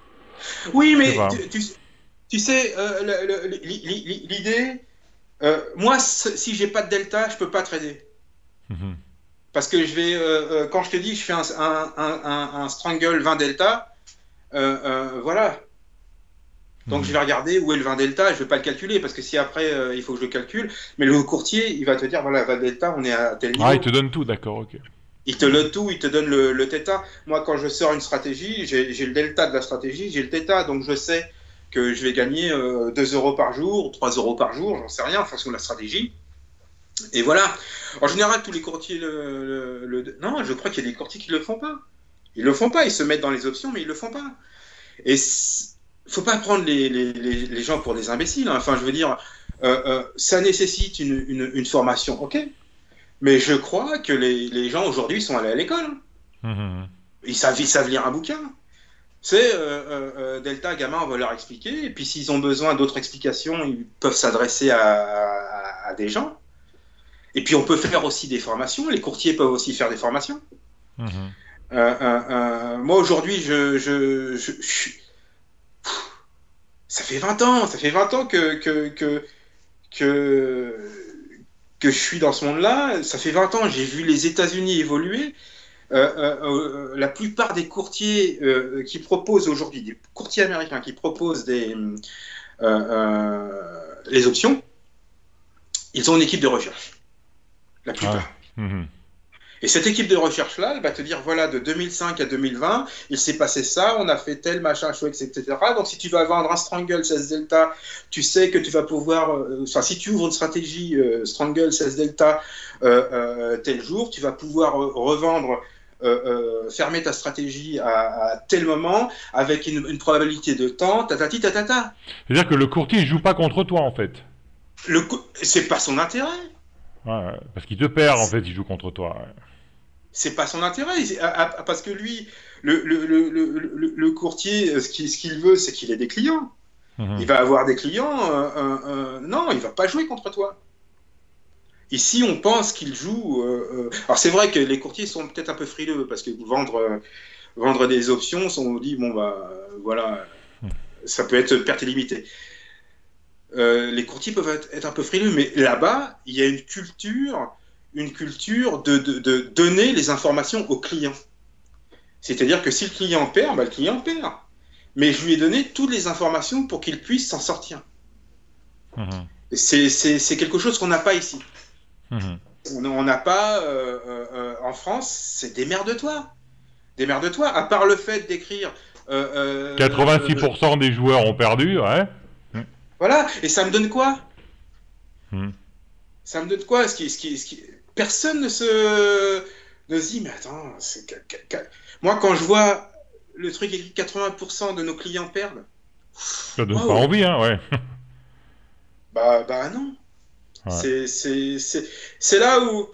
Oui, je sais mais pas. tu, tu, tu sais, euh, le- le- li- li- li- l'idée, euh, moi, c- si j'ai pas de delta, je peux pas trader. Mhm. Parce que je vais, euh, euh, quand je te dis, je fais un, un, un, un- un strangle vingt delta, euh, euh, voilà. Donc je Mhm. vais regarder où est le vingt delta, je ne vais pas le calculer, parce que si après euh, il faut que je le calcule, mais le courtier, il va te dire, voilà, vingt delta, on est à tel Ah, il niveau. te donne tout, d'accord, ok. Il te le tout, il te donne le, le θ. Moi, quand je sors une stratégie, j'ai j'ai le delta de la stratégie, j'ai le θ, donc je sais que je vais gagner euh, deux euros par jour, trois euros par jour, j'en sais rien, en fonction de la stratégie. Et voilà. En général, tous les courtiers le, le- le- non, je crois qu'il y a des courtiers qui ne le font pas. Ils le font pas, ils se mettent dans les options, mais ils le font pas. Et faut pas prendre les, les, les, les gens pour des imbéciles, hein. Enfin, je veux dire, euh, euh, ça nécessite une, une, une formation, ok. Mais je crois que les, les gens aujourd'hui sont allés à l'école. Mhm. Ils savent, ils savent lire un bouquin. C'est euh, euh, euh, Delta, Gamma, on va leur expliquer. Et puis s'ils ont besoin d'autres explications, ils peuvent s'adresser à, à, à des gens. Et puis on peut faire aussi des formations. Les courtiers peuvent aussi faire des formations. Mhm. Euh, euh, euh, moi aujourd'hui, je, je, je, je, ça fait vingt ans, ça fait vingt ans que, que, que, que, que je suis dans ce monde-là. Ça fait vingt ans, j'ai vu les États-Unis évoluer. Euh, euh, euh, la plupart des courtiers euh, qui proposent aujourd'hui, des courtiers américains qui proposent des, euh, euh, les options, ils ont une équipe de recherche. La Ah, plupart. mhm. Et cette équipe de recherche-là, elle va te dire, voilà, de deux mille cinq à deux mille vingt, il s'est passé ça, on a fait tel machin chouette, et cetera. Donc, si tu vas vendre un Strangle seize Delta, tu sais que tu vas pouvoir, euh, enfin, si tu ouvres une stratégie euh, Strangle seize Delta euh, euh, tel jour, tu vas pouvoir euh, revendre, euh, euh, fermer ta stratégie à, à tel moment, avec une, une probabilité de temps, tatati tatata. C'est-à-dire que le courtier il joue pas contre toi en fait. Le, c'est pas son intérêt. Ouais, ouais, parce qu'il te perd en fait, il joue contre toi. Ouais. C'est pas son intérêt, parce que lui, le, le, le, le, le courtier, ce qu'il ce qu'il veut, c'est qu'il ait des clients. Il Mhm. va avoir des clients, euh, euh, euh, non, il va pas jouer contre toi. Ici, on pense qu'il joue. Euh, euh, Alors c'est vrai que les courtiers sont peut-être un peu frileux, parce que vendre, euh, vendre des options, on dit, bon, bah voilà, ça peut être perte illimitée. Euh, les courtiers peuvent être, être un peu frileux, mais là-bas, il y a une culture, une culture de, de, de donner les informations aux clients. C'est-à-dire que si le client perd, bah, le client perd. Mais je lui ai donné toutes les informations pour qu'il puisse s'en sortir. Mmh. C'est, c'est, c'est quelque chose qu'on n'a pas ici. Mmh. On n'a pas, euh, euh, en France, c'est démerde-toi. Démerde-toi, à part le fait d'écrire... Euh, euh, quatre-vingt-six pour cent euh, des joueurs ont perdu, ouais. Voilà, et ça me donne quoi? Mmh. Ça me donne quoi? ce qui, ce qui, ce qui... Personne ne se... ne se dit, mais attends, c'est... moi quand je vois le truc écrit quatre-vingts pour cent de nos clients perdent... Ça donne wow. pas envie, hein, ouais. Bah, bah non. Ouais. C'est, c'est, c'est, c'est là où...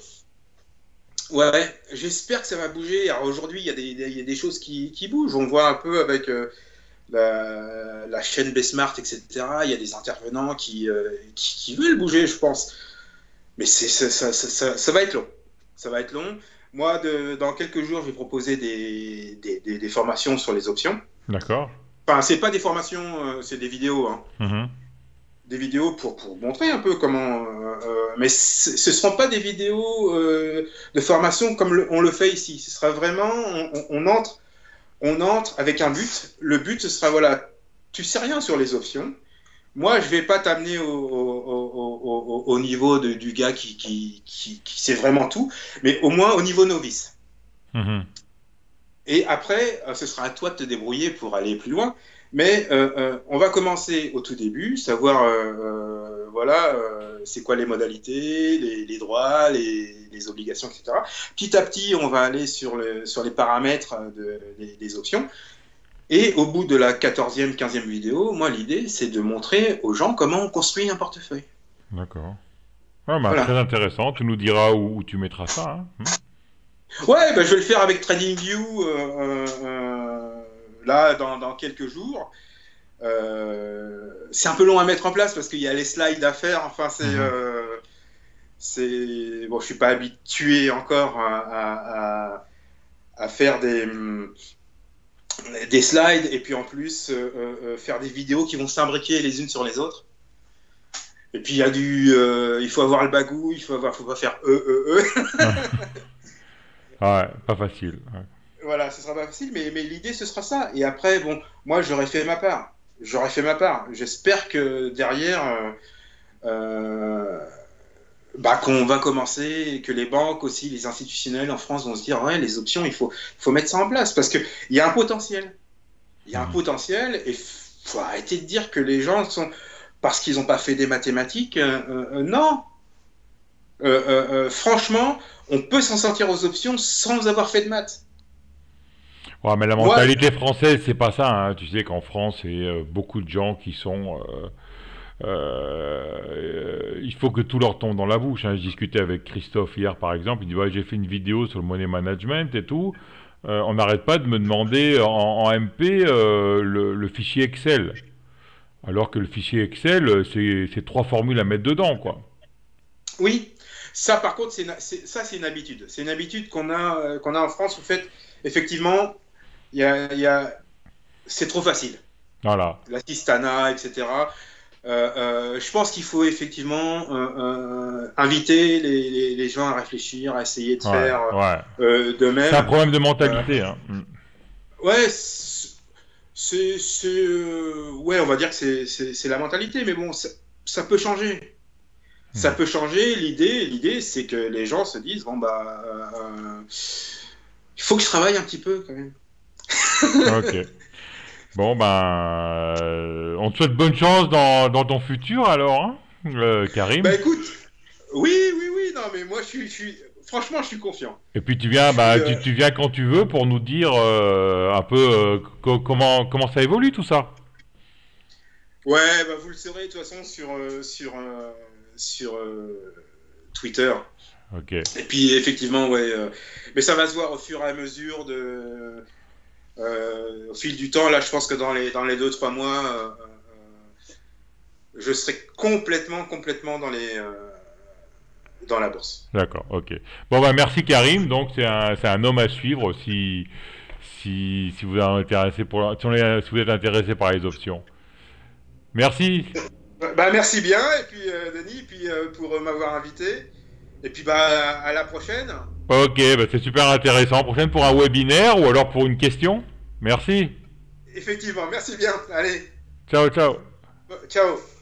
Ouais, j'espère que ça va bouger. Alors aujourd'hui, il y a des, il y a des choses qui, qui bougent. On voit un peu avec euh, la, la chaîne Besmart, et cetera. Il y a des intervenants qui, euh, qui, qui veulent bouger, je pense. Mais c'est, ça, ça, ça, ça, ça va être long. Ça va être long. Moi, de, dans quelques jours, je vais proposer des, des, des, des formations sur les options. D'accord. Enfin, c'est pas des formations, euh, c'est des vidéos. Hein. Mm-hmm. Des vidéos pour, pour montrer un peu comment... Euh, euh, mais ce ne seront pas des vidéos euh, de formation comme le, on le fait ici. Ce sera vraiment... On, on, on, entre, on entre avec un but. Le but, ce sera, voilà, tu sais rien sur les options. Moi, je ne vais pas t'amener au, au, au, au, au niveau de, du gars qui, qui, qui, qui sait vraiment tout, mais au moins au niveau novice. Mmh. Et après, ce sera à toi de te débrouiller pour aller plus loin. Mais euh, euh, on va commencer au tout début, savoir euh, euh, voilà, euh, c'est quoi les modalités, les, les droits, les, les obligations, et cetera. Petit à petit, on va aller sur, le, sur les paramètres de, des, des options. Et au bout de la quatorzième, quinzième vidéo, moi, l'idée, c'est de montrer aux gens comment on construit un portefeuille. D'accord. Ah, bah, voilà. Très intéressant. Tu nous diras où, où tu mettras ça. Hein. Ouais, bah, je vais le faire avec TradingView. Euh, euh, Là, dans, dans quelques jours, euh, c'est un peu long à mettre en place parce qu'il y a les slides à faire. Enfin, c'est, mmh. euh, c'est bon. Je suis pas habitué encore à, à, à faire des des slides et puis en plus euh, euh, faire des vidéos qui vont s'imbriquer les unes sur les autres. Et puis il y a du, euh, il faut avoir le bagou, il faut avoir, faut pas faire e e e. Ouais, pas facile. Ouais. Voilà, ce sera pas facile, mais, mais l'idée, ce sera ça. Et après, bon, moi, j'aurais fait ma part. J'aurais fait ma part. J'espère que derrière, euh, euh, bah, qu'on va commencer, et que les banques aussi, les institutionnels en France vont se dire, ouais, les options, il faut, faut mettre ça en place. Parce qu'il y a un potentiel. Il y a un potentiel, et il faut arrêter de dire que les gens sont... Parce qu'ils n'ont pas fait des mathématiques, euh, euh, non. Euh, euh, euh, franchement, on peut s'en sortir aux options sans avoir fait de maths. Ouais, mais la mentalité ouais. française, c'est pas ça. Hein. Tu sais qu'en France, il y a beaucoup de gens qui sont... Euh, euh, il faut que tout leur tombe dans la bouche. Hein. Je discutais avec Christophe hier, par exemple. Il dit ouais, j'ai fait une vidéo sur le money management et tout. Euh, on n'arrête pas de me demander en, en M P euh, le, le fichier Excel. Alors que le fichier Excel, c'est, c'est trois formules à mettre dedans, quoi. Oui. Ça, par contre, c'est, c'est, ça, c'est une habitude. C'est une habitude qu'on a, euh, qu'on a en France. Au fait, effectivement... Il y a, il y a... c'est trop facile. Voilà. La Sistana, et cetera. Euh, euh, je pense qu'il faut effectivement euh, euh, inviter les, les, les gens à réfléchir, à essayer de ouais, faire ouais. Euh, de même. C'est un problème de mentalité. Euh, hein. Ouais, c'est, c'est, euh, ouais, on va dire que c'est, c'est, c'est la mentalité, mais bon, ça, ça peut changer. Hmm. Ça peut changer. L'idée, l'idée, c'est que les gens se disent bon bah, euh, il faut que je travaille un petit peu quand même. Ok. Bon, ben, euh, on te souhaite bonne chance dans, dans ton futur, alors, hein, euh, Karim. Bah écoute, oui, oui, oui, non, mais moi, je suis, je suis franchement, je suis confiant. Et puis tu viens, bah, suis, tu, euh... tu viens quand tu veux pour nous dire euh, un peu euh, co- comment, comment ça évolue, tout ça. Ouais, bah, vous le saurez, de toute façon, sur, euh, sur, euh, sur euh, Twitter. Ok. Et puis, effectivement, ouais, euh, mais ça va se voir au fur et à mesure de... Euh, au fil du temps, là, je pense que dans les dans les deux trois mois, euh, euh, je serai complètement complètement dans les euh, dans la bourse. D'accord, ok. Bon bah merci Karim. Donc c'est un c'est un homme à suivre si si si vous êtes intéressé pour si, on est, si vous êtes intéressé par les options. Merci. Bah merci bien et puis euh, Denis, et puis euh, pour euh, m'avoir invité et puis bah à la prochaine. Ok, bah c'est super intéressant. Prochaine pour un webinaire ou alors pour une question. Merci. Effectivement, merci bien. Allez, Ciao, ciao. ciao.